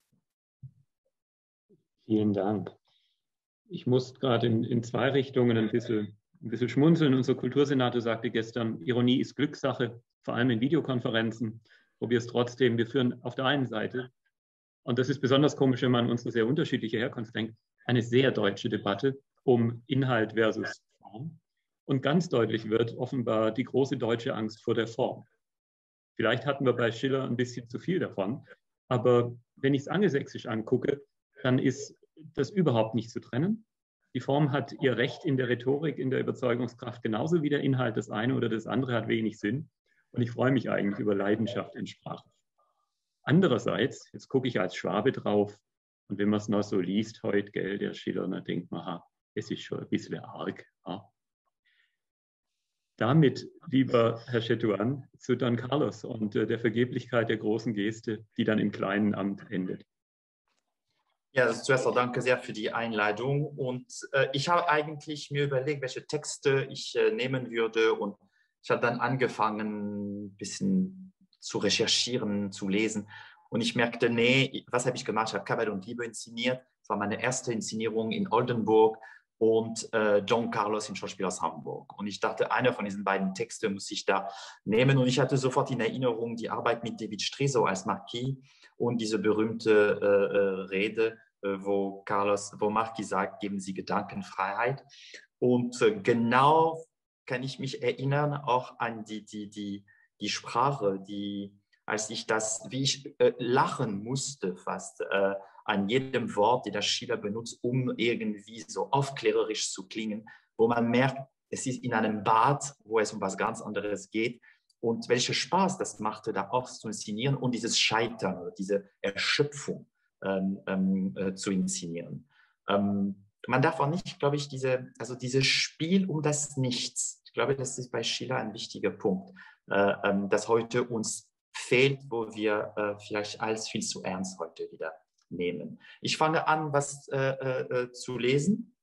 Vielen Dank. Ich muss gerade in, in zwei Richtungen ein bisschen, ein bisschen schmunzeln. Unser Kultursenator sagte gestern, Ironie ist Glückssache, vor allem in Videokonferenzen, wo wir es trotzdem, wir führen auf der einen Seite, und das ist besonders komisch, wenn man an unsere sehr unterschiedliche Herkunft denkt, eine sehr deutsche Debatte um Inhalt versus Form. Und ganz deutlich wird offenbar die große deutsche Angst vor der Form. Vielleicht hatten wir bei Schiller ein bisschen zu viel davon, aber wenn ich es angelsächsisch angucke, dann ist das überhaupt nicht zu trennen. Die Form hat ihr Recht in der Rhetorik, in der Überzeugungskraft, genauso wie der Inhalt. Das eine oder das andere hat wenig Sinn. Und ich freue mich eigentlich über Leidenschaft in Sprache. Andererseits, jetzt gucke ich als Schwabe drauf, und wenn man es noch so liest heute, gell, der Schiller, dann denkt man, ha, es ist schon ein bisschen arg. Ja. Damit, lieber Herr Chetouan, zu Don Carlos und äh, der Vergeblichkeit der großen Geste, die dann im kleinen Amt endet. Ja, also zuerst auch danke sehr für die Einladung. Und äh, ich habe eigentlich mir überlegt, welche Texte ich äh, nehmen würde. Und ich habe dann angefangen, ein bisschen zu recherchieren, zu lesen. Und ich merkte, nee, was habe ich gemacht? Ich habe Kabel und Liebe inszeniert. Das war meine erste Inszenierung in Oldenburg und äh, Don Carlos in Schauspiel aus Hamburg. Und ich dachte, einer von diesen beiden Texten muss ich da nehmen. Und ich hatte sofort in Erinnerung die Arbeit mit David Stresow als Marquis und diese berühmte äh, äh, Rede, äh, wo Carlos, wo Marquis sagt, geben Sie Gedankenfreiheit. Und äh, genau kann ich mich erinnern auch an die, die, die, die Sprache, die als ich das, wie ich äh, lachen musste fast äh, an jedem Wort, das der Schiller benutzt, um irgendwie so aufklärerisch zu klingen, wo man merkt, es ist in einem Bad, wo es um was ganz anderes geht und welcher Spaß das machte, da auch zu inszenieren und dieses Scheitern oder diese Erschöpfung ähm, ähm, äh, zu inszenieren. Ähm, man darf auch nicht, glaube ich, diese, also dieses Spiel um das Nichts, ich glaube, das ist bei Schiller ein wichtiger Punkt, äh, ähm, das heute uns fehlt, wo wir äh, vielleicht alles viel zu ernst heute wieder nehmen. Ich fange an, was äh, äh, zu lesen.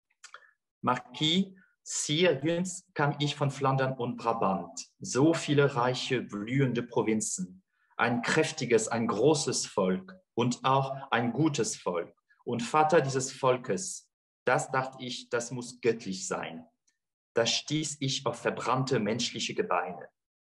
Marquis, Sire, jüngst kam ich von Flandern und Brabant. So viele reiche, blühende Provinzen. Ein kräftiges, ein großes Volk und auch ein gutes Volk. Und Vater dieses Volkes, das dachte ich, das muss göttlich sein. Da stieß ich auf verbrannte menschliche Gebeine.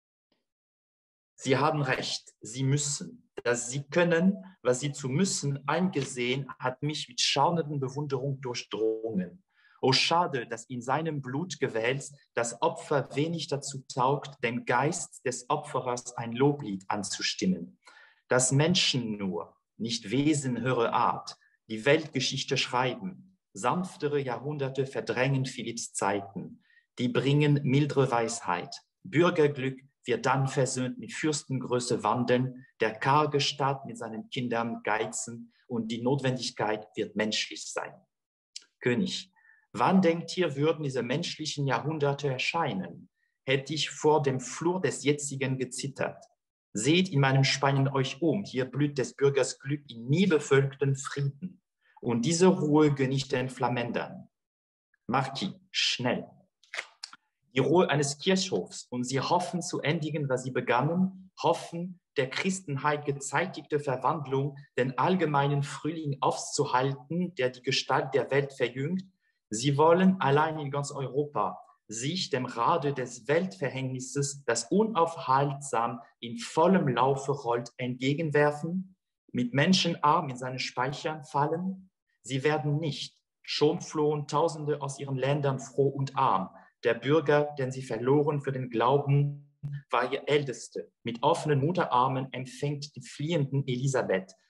Sie haben recht, Sie müssen. Dass Sie können, was Sie zu müssen eingesehen, hat mich mit schauernden Bewunderung durchdrungen. Oh, schade, dass in seinem Blut gewälzt das Opfer wenig dazu taugt, dem Geist des Opferers ein Loblied anzustimmen. Dass Menschen nur, nicht Wesen höhere Art, die Weltgeschichte schreiben, sanftere Jahrhunderte verdrängen Philipps Zeiten, die bringen mildere Weisheit, Bürgerglück, wir dann versöhnt mit Fürstengröße wandeln, der karge Staat mit seinen Kindern geizen und die Notwendigkeit wird menschlich sein. König, wann denkt ihr, würden diese menschlichen Jahrhunderte erscheinen? Hätte ich vor dem Flur des jetzigen gezittert. Seht in meinem Speinen euch um, hier blüht des Bürgers Glück in nie bevölkerten Frieden. Und diese Ruhe gönne ich den Flamändern. Marquis, schnell. Die Ruhe eines Kirchhofs und sie hoffen zu endigen, was sie begannen, hoffen, der Christenheit gezeitigte Verwandlung, den allgemeinen Frühling aufzuhalten, der die Gestalt der Welt verjüngt. Sie wollen allein in ganz Europa sich dem Rade des Weltverhängnisses, das unaufhaltsam in vollem Laufe rollt, entgegenwerfen, mit Menschenarm in seine Speichern fallen. Sie werden nicht, schon flohen Tausende aus ihren Ländern froh und arm. Der Bürger, den sie verloren für den Glauben, war ihr Älteste. Mit offenen Mutterarmen empfängt die fliehenden Elisabeth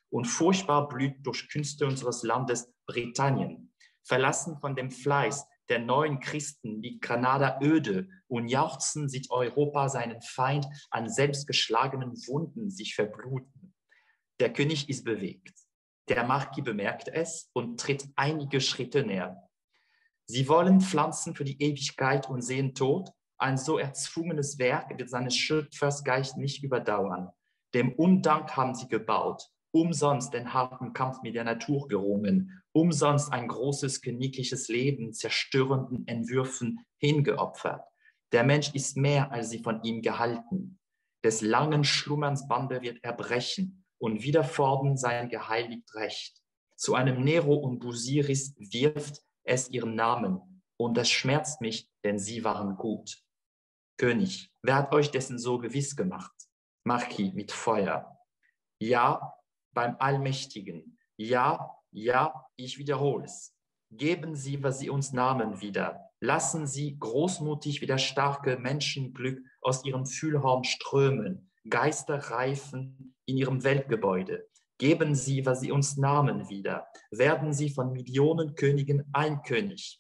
und furchtbar blüht durch Künste unseres Landes Britannien. Verlassen von dem Fleiß der neuen Christen liegt Granada öde und jauchzen sieht Europa seinen Feind an selbstgeschlagenen Wunden sich verbluten. Der König ist bewegt. Der Marquis bemerkt es und tritt einige Schritte näher. Sie wollen pflanzen für die Ewigkeit und sehen Tod. Ein so erzwungenes Werk wird seines Schöpfers Geist nicht überdauern. Dem Undank haben sie gebaut, umsonst den harten Kampf mit der Natur gerungen, umsonst ein großes, königliches Leben zerstörenden Entwürfen hingeopfert. Der Mensch ist mehr, als sie von ihm gehalten. Des langen Schlummerns Bande wird er brechen und wieder fordern sein geheiligt Recht. Zu einem Nero und Busiris wirft es ihren Namen, und es schmerzt mich, denn sie waren gut. König, wer hat euch dessen so gewiss gemacht? Marquis mit Feuer. Ja, beim Allmächtigen. Ja, ja, ich wiederhole es. Geben Sie, was Sie uns nahmen, wieder. Lassen Sie großmutig wieder starke Menschenglück aus Ihrem Fühlhorn strömen, Geister reifen in Ihrem Weltgebäude. Geben Sie, was Sie uns nahmen, wieder. Werden Sie von Millionen Königen ein König.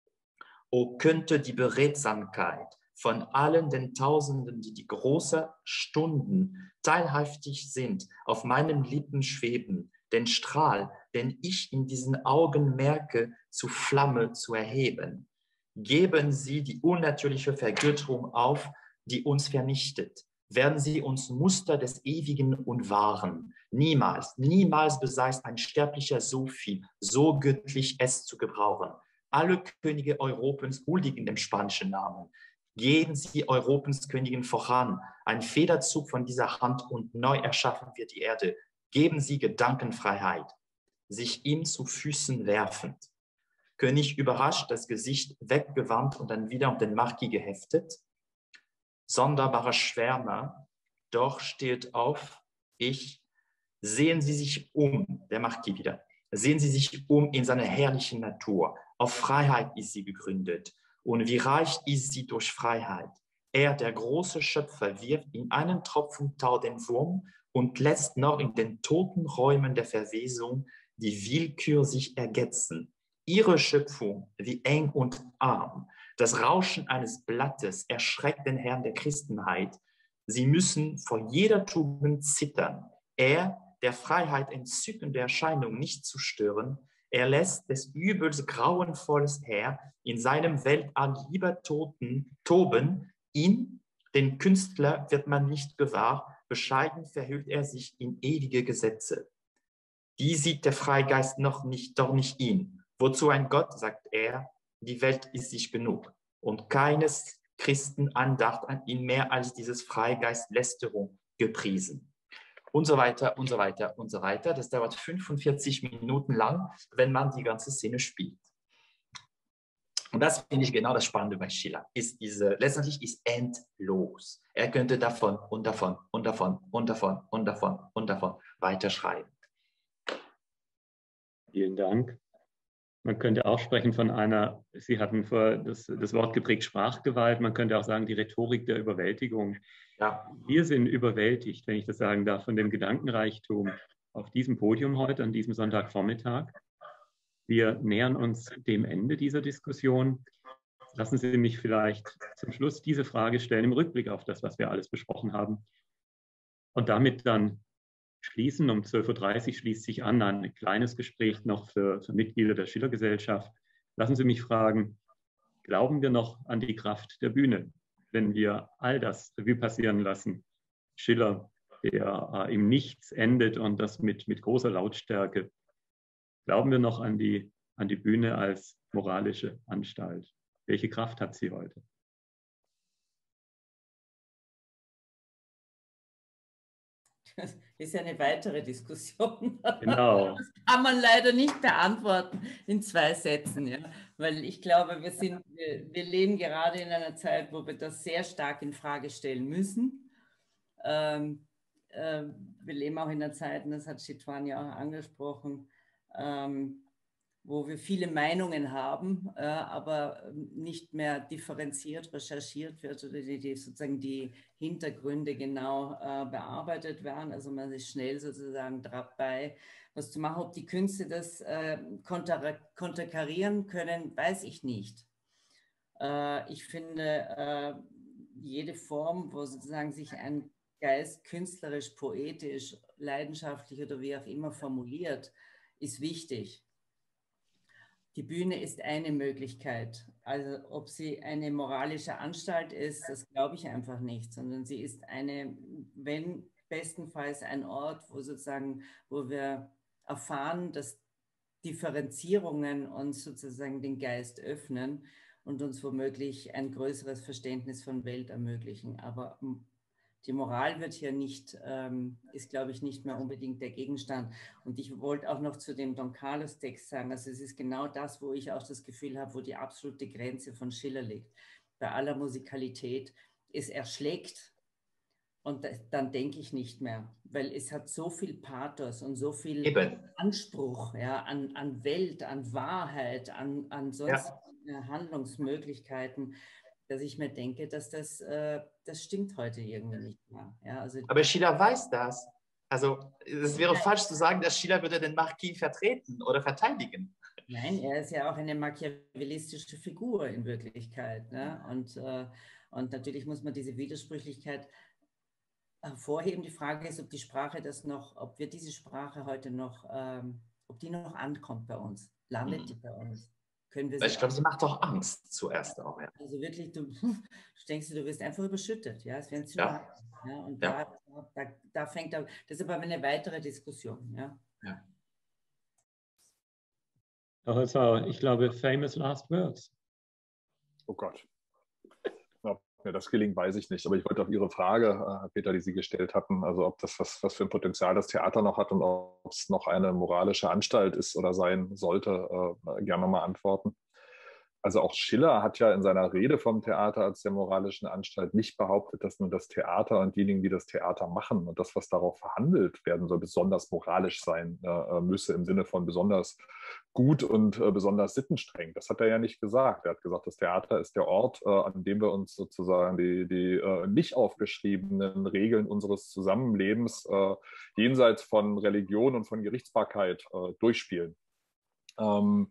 O könnte die Beredsamkeit von allen den Tausenden, die die großen Stunden teilhaftig sind, auf meinen Lippen schweben, den Strahl, den ich in diesen Augen merke, zu Flamme zu erheben. Geben Sie die unnatürliche Vergötterung auf, die uns vernichtet. Werden Sie uns Muster des Ewigen und Wahren. Niemals, niemals besaß ein Sterblicher so viel, so göttlich es zu gebrauchen. Alle Könige Europens huldigen dem spanischen Namen. Gehen Sie Europens Königin voran, ein Federzug von dieser Hand und neu erschaffen wird die Erde. Geben Sie Gedankenfreiheit, sich ihm zu Füßen werfend. König überrascht, das Gesicht weggewandt und dann wieder um den Marquis geheftet. Sonderbarer Schwärmer, doch steht auf, ich, sehen Sie sich um, der Marquis wieder, sehen Sie sich um in seiner herrlichen Natur. Auf Freiheit ist sie gegründet. Und wie reich ist sie durch Freiheit. Er, der große Schöpfer, wirft in einen Tropfen Tau den Wurm und lässt noch in den toten Räumen der Verwesung die Willkür sich ergetzen. Ihre Schöpfung, wie eng und arm, das Rauschen eines Blattes erschreckt den Herrn der Christenheit. Sie müssen vor jeder Tugend zittern. Er, der Freiheit entzückende Erscheinung nicht zu stören, er lässt des Übels grauenvolles Heer in seinem Weltall lieber toten, toben. Ihn, den Künstler, wird man nicht gewahr, bescheiden verhüllt er sich in ewige Gesetze. Die sieht der Freigeist noch nicht, doch nicht ihn. Wozu ein Gott, sagt er, die Welt ist sich genug. Und keines Christen Andacht an ihn mehr als dieses Freigeist Lästerung gepriesen. Und so weiter und so weiter und so weiter. Das dauert fünfundvierzig Minuten lang, wenn man die ganze Szene spielt. Und das finde ich genau das Spannende bei Schiller. Ist diese, letztendlich ist endlos. Er könnte davon und davon und davon und davon und davon und davon weiterschreiben. Vielen Dank. Man könnte auch sprechen von einer, Sie hatten vor das, das Wort geprägt, Sprachgewalt. Man könnte auch sagen, die Rhetorik der Überwältigung. Ja. Wir sind überwältigt, wenn ich das sagen darf, von dem Gedankenreichtum auf diesem Podium heute, an diesem Sonntagvormittag. Wir nähern uns dem Ende dieser Diskussion. Lassen Sie mich vielleicht zum Schluss diese Frage stellen im Rückblick auf das, was wir alles besprochen haben. Und damit dann schließen. Um zwölf Uhr dreißig schließt sich an ein kleines Gespräch noch für, für Mitglieder der Schiller-Gesellschaft. Lassen Sie mich fragen, glauben wir noch an die Kraft der Bühne, wenn wir all das Revue passieren lassen? Schiller, der äh, im Nichts endet und das mit, mit großer Lautstärke. Glauben wir noch an die, an die Bühne als moralische Anstalt? Welche Kraft hat sie heute? Das ist eine weitere Diskussion. Genau. Das kann man leider nicht beantworten in zwei Sätzen, ja? Weil ich glaube, wir, sind, wir, wir leben gerade in einer Zeit, wo wir das sehr stark in Frage stellen müssen. Ähm, äh, wir leben auch in einer Zeit, und das hat Chitwan ja auch angesprochen, ähm, wo wir viele Meinungen haben, äh, aber nicht mehr differenziert recherchiert wird oder die, die sozusagen die Hintergründe genau äh, bearbeitet werden. Also man ist schnell sozusagen dabei, was zu machen. Ob die Künste das äh, konter konterkarieren können, weiß ich nicht. Äh, ich finde, äh, jede Form, wo sozusagen sich ein Geist künstlerisch, poetisch, leidenschaftlich oder wie auch immer formuliert, ist wichtig. Die Bühne ist eine Möglichkeit. Also ob sie eine moralische Anstalt ist, das glaube ich einfach nicht, sondern sie ist eine, wenn bestenfalls ein Ort, wo sozusagen, wo wir erfahren, dass Differenzierungen uns sozusagen den Geist öffnen und uns womöglich ein größeres Verständnis von Welt ermöglichen. Aber die Moral wird hier nicht, ähm, ist, glaube ich, nicht mehr unbedingt der Gegenstand. Und ich wollte auch noch zu dem Don Carlos Text sagen, also es ist genau das, wo ich auch das Gefühl habe, wo die absolute Grenze von Schiller liegt. Bei aller Musikalität, es erschlägt und das, dann denke ich nicht mehr, weil es hat so viel Pathos und so viel Eben. Anspruch, ja, an, an Welt, an Wahrheit, an, an sonst Ja. Handlungsmöglichkeiten, dass ich mir denke, dass das, äh, das stimmt heute irgendwie nicht mehr. Ja, also, aber Schiller weiß das. Also es wäre falsch zu sagen, dass Schiller würde den Marquis vertreten oder verteidigen. Nein, er ist ja auch eine machiavellistische Figur in Wirklichkeit. Ne? Und, äh, und natürlich muss man diese Widersprüchlichkeit hervorheben. Die Frage ist, ob die Sprache das noch, ob wir diese Sprache heute noch, ähm, ob die noch ankommt bei uns. Landet mhm. die bei uns? Können wir sie ich glaube, sie macht doch Angst zuerst auch. Ja. Also wirklich, du, du denkst, du wirst einfach überschüttet. Ja, es werden zu ja. ja, und ja. Da, da, da fängt er, das ist aber eine weitere Diskussion. Ja. ja. Also, ich glaube, famous last words. Oh Gott. Ob mir das gelingt, weiß ich nicht. Aber ich wollte auf Ihre Frage, Herr Peter, die Sie gestellt hatten, also ob das, was, was für ein Potenzial das Theater noch hat und ob es noch eine moralische Anstalt ist oder sein sollte, äh, gerne mal antworten. Also auch Schiller hat ja in seiner Rede vom Theater als der moralischen Anstalt nicht behauptet, dass nun das Theater und diejenigen, die das Theater machen und das, was darauf verhandelt werden soll, besonders moralisch sein äh, müsse, im Sinne von besonders gut und äh, besonders sittenstreng. Das hat er ja nicht gesagt. Er hat gesagt, das Theater ist der Ort, äh, an dem wir uns sozusagen die, die äh, nicht aufgeschriebenen Regeln unseres Zusammenlebens äh, jenseits von Religion und von Gerichtsbarkeit äh, durchspielen. Ähm,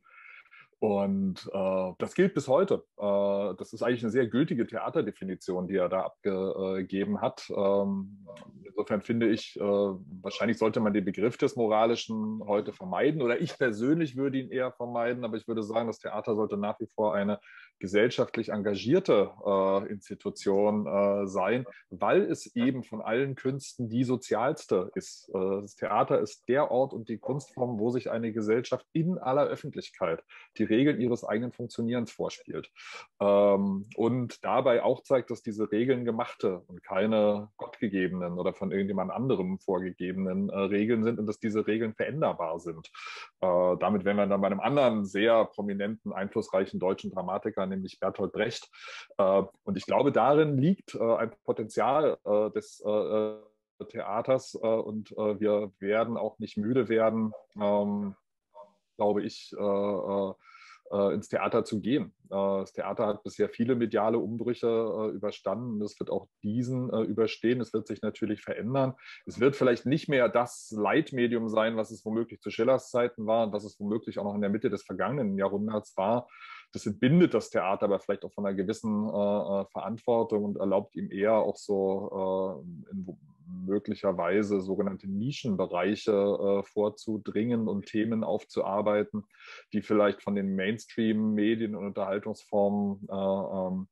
Und äh, das gilt bis heute. Äh, das ist eigentlich eine sehr gültige Theaterdefinition, die er da abgegeben hat. Ähm, insofern finde ich, äh, wahrscheinlich sollte man den Begriff des Moralischen heute vermeiden. Oder ich persönlich würde ihn eher vermeiden. Aber ich würde sagen, das Theater sollte nach wie vor eine gesellschaftlich engagierte äh, Institution äh, sein, weil es eben von allen Künsten die sozialste ist. Äh, das Theater ist der Ort und die Kunstform, wo sich eine Gesellschaft in aller Öffentlichkeit die Regeln ihres eigenen Funktionierens vorspielt. Ähm, und dabei auch zeigt, dass diese Regeln gemachte und keine gottgegebenen oder von irgendjemand anderem vorgegebenen äh, Regeln sind und dass diese Regeln veränderbar sind. Äh, damit wären wir dann bei einem anderen sehr prominenten, einflussreichen deutschen Dramatiker, nämlich Bertolt Brecht. Äh, und ich glaube, darin liegt äh, ein Potenzial äh, des äh, Theaters äh, und äh, wir werden auch nicht müde werden, ähm, glaube ich, äh, äh, ins Theater zu gehen. Äh, das Theater hat bisher viele mediale Umbrüche äh, überstanden. Es wird auch diesen äh, überstehen. Es wird sich natürlich verändern. Es wird vielleicht nicht mehr das Leitmedium sein, was es womöglich zu Schillers Zeiten war und was es womöglich auch noch in der Mitte des vergangenen Jahrhunderts war. Das entbindet das Theater aber vielleicht auch von einer gewissen äh, Verantwortung und erlaubt ihm eher auch so äh, in möglicherweise sogenannte Nischenbereiche äh, vorzudringen und Themen aufzuarbeiten, die vielleicht von den Mainstream-Medien und Unterhaltungsformen äh, ähm,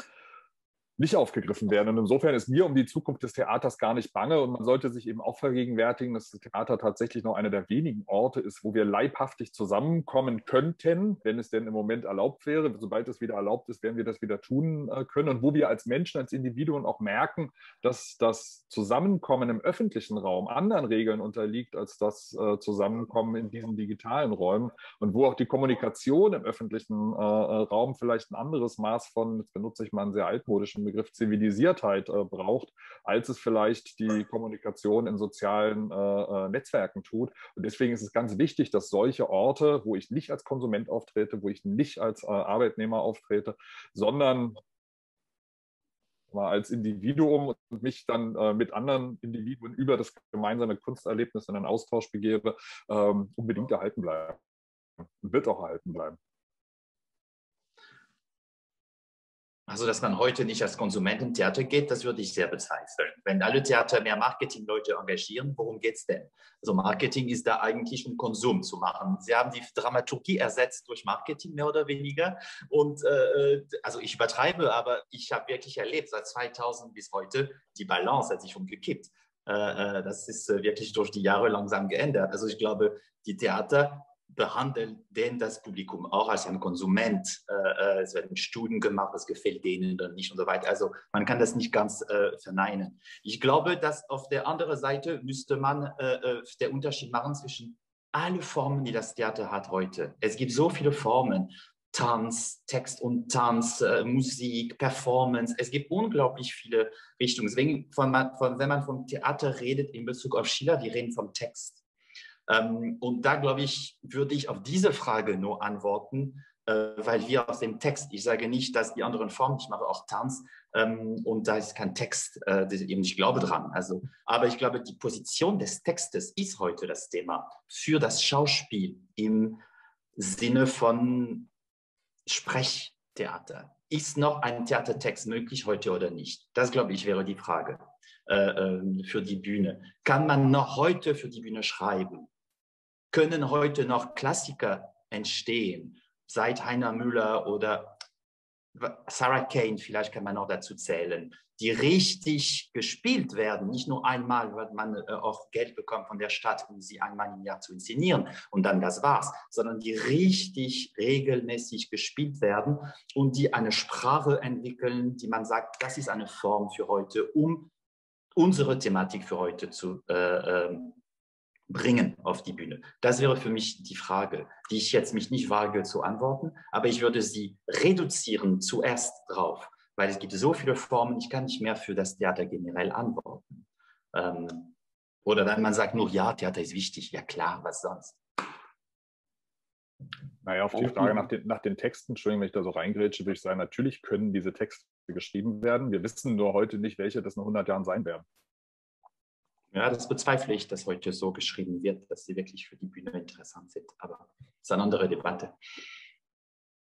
nicht aufgegriffen werden. Und insofern ist mir um die Zukunft des Theaters gar nicht bange. Und man sollte sich eben auch vergegenwärtigen, dass das Theater tatsächlich noch einer der wenigen Orte ist, wo wir leibhaftig zusammenkommen könnten, wenn es denn im Moment erlaubt wäre. Sobald es wieder erlaubt ist, werden wir das wieder tun können. Und wo wir als Menschen, als Individuen auch merken, dass das Zusammenkommen im öffentlichen Raum anderen Regeln unterliegt als das äh, Zusammenkommen in diesen digitalen Räumen. Und wo auch die Kommunikation im öffentlichen äh, Raum vielleicht ein anderes Maß von, jetzt benutze ich mal einen sehr altmodischen englischen Begriff Zivilisiertheit äh, braucht, als es vielleicht die Kommunikation in sozialen äh, Netzwerken tut. Und deswegen ist es ganz wichtig, dass solche Orte, wo ich nicht als Konsument auftrete, wo ich nicht als äh, Arbeitnehmer auftrete, sondern mal als Individuum und mich dann äh, mit anderen Individuen über das gemeinsame Kunsterlebnis in einen Austausch begebe, ähm, unbedingt erhalten bleiben. Und wird auch erhalten bleiben. Also, dass man heute nicht als Konsument im Theater geht, das würde ich sehr bezweifeln. Wenn alle Theater mehr Marketingleute engagieren, worum geht es denn? Also Marketing ist da eigentlich, um Konsum zu machen. Sie haben die Dramaturgie ersetzt durch Marketing, mehr oder weniger. Und äh, also ich übertreibe, aber ich habe wirklich erlebt, seit zweitausend bis heute, die Balance hat sich umgekippt. Äh, das ist wirklich durch die Jahre langsam geändert. Also ich glaube, die Theater behandeln denn das Publikum auch als ein Konsument. Äh, es werden Studien gemacht, was gefällt denen oder nicht und so weiter. Also man kann das nicht ganz äh, verneinen. Ich glaube, dass auf der anderen Seite müsste man äh, der Unterschied machen zwischen alle Formen, die das Theater hat heute. Es gibt so viele Formen. Tanz, Text und Tanz, äh, Musik, Performance. Es gibt unglaublich viele Richtungen. Deswegen, von, von, wenn man vom Theater redet in Bezug auf Schiller, wir reden vom Text. Ähm, und da, glaube ich, würde ich auf diese Frage nur antworten, äh, weil wir aus dem Text, ich sage nicht, dass die anderen Formen, ich mache auch Tanz ähm, und da ist kein Text, äh, das eben ich glaube dran. Also, aber ich glaube, die Position des Textes ist heute das Thema für das Schauspiel im Sinne von Sprechtheater. Ist noch ein Theatertext möglich heute oder nicht? Das, glaube ich, wäre die Frage äh, für die Bühne. Kann man noch heute für die Bühne schreiben? Können heute noch Klassiker entstehen, seit Heiner Müller oder Sarah Kane, vielleicht kann man noch dazu zählen, die richtig gespielt werden, nicht nur einmal, weil man äh, auch Geld bekommt von der Stadt, um sie einmal im Jahr zu inszenieren und dann das war's, sondern die richtig regelmäßig gespielt werden und die eine Sprache entwickeln, die man sagt, das ist eine Form für heute, um unsere Thematik für heute zu äh, äh, bringen auf die Bühne. Das wäre für mich die Frage, die ich jetzt mich nicht wage zu antworten, aber ich würde sie reduzieren zuerst drauf, weil es gibt so viele Formen, ich kann nicht mehr für das Theater generell antworten. Ähm, oder wenn man sagt nur, ja, Theater ist wichtig, ja klar, was sonst? Naja, auf die Frage nach den, nach den Texten, Entschuldigung, wenn ich da so reingrätsche, würde ich sagen, natürlich können diese Texte geschrieben werden. Wir wissen nur heute nicht, welche das in hundert Jahren sein werden. Ja, das bezweifle ich, dass heute so geschrieben wird, dass sie wirklich für die Bühne interessant sind. Aber das ist eine andere Debatte.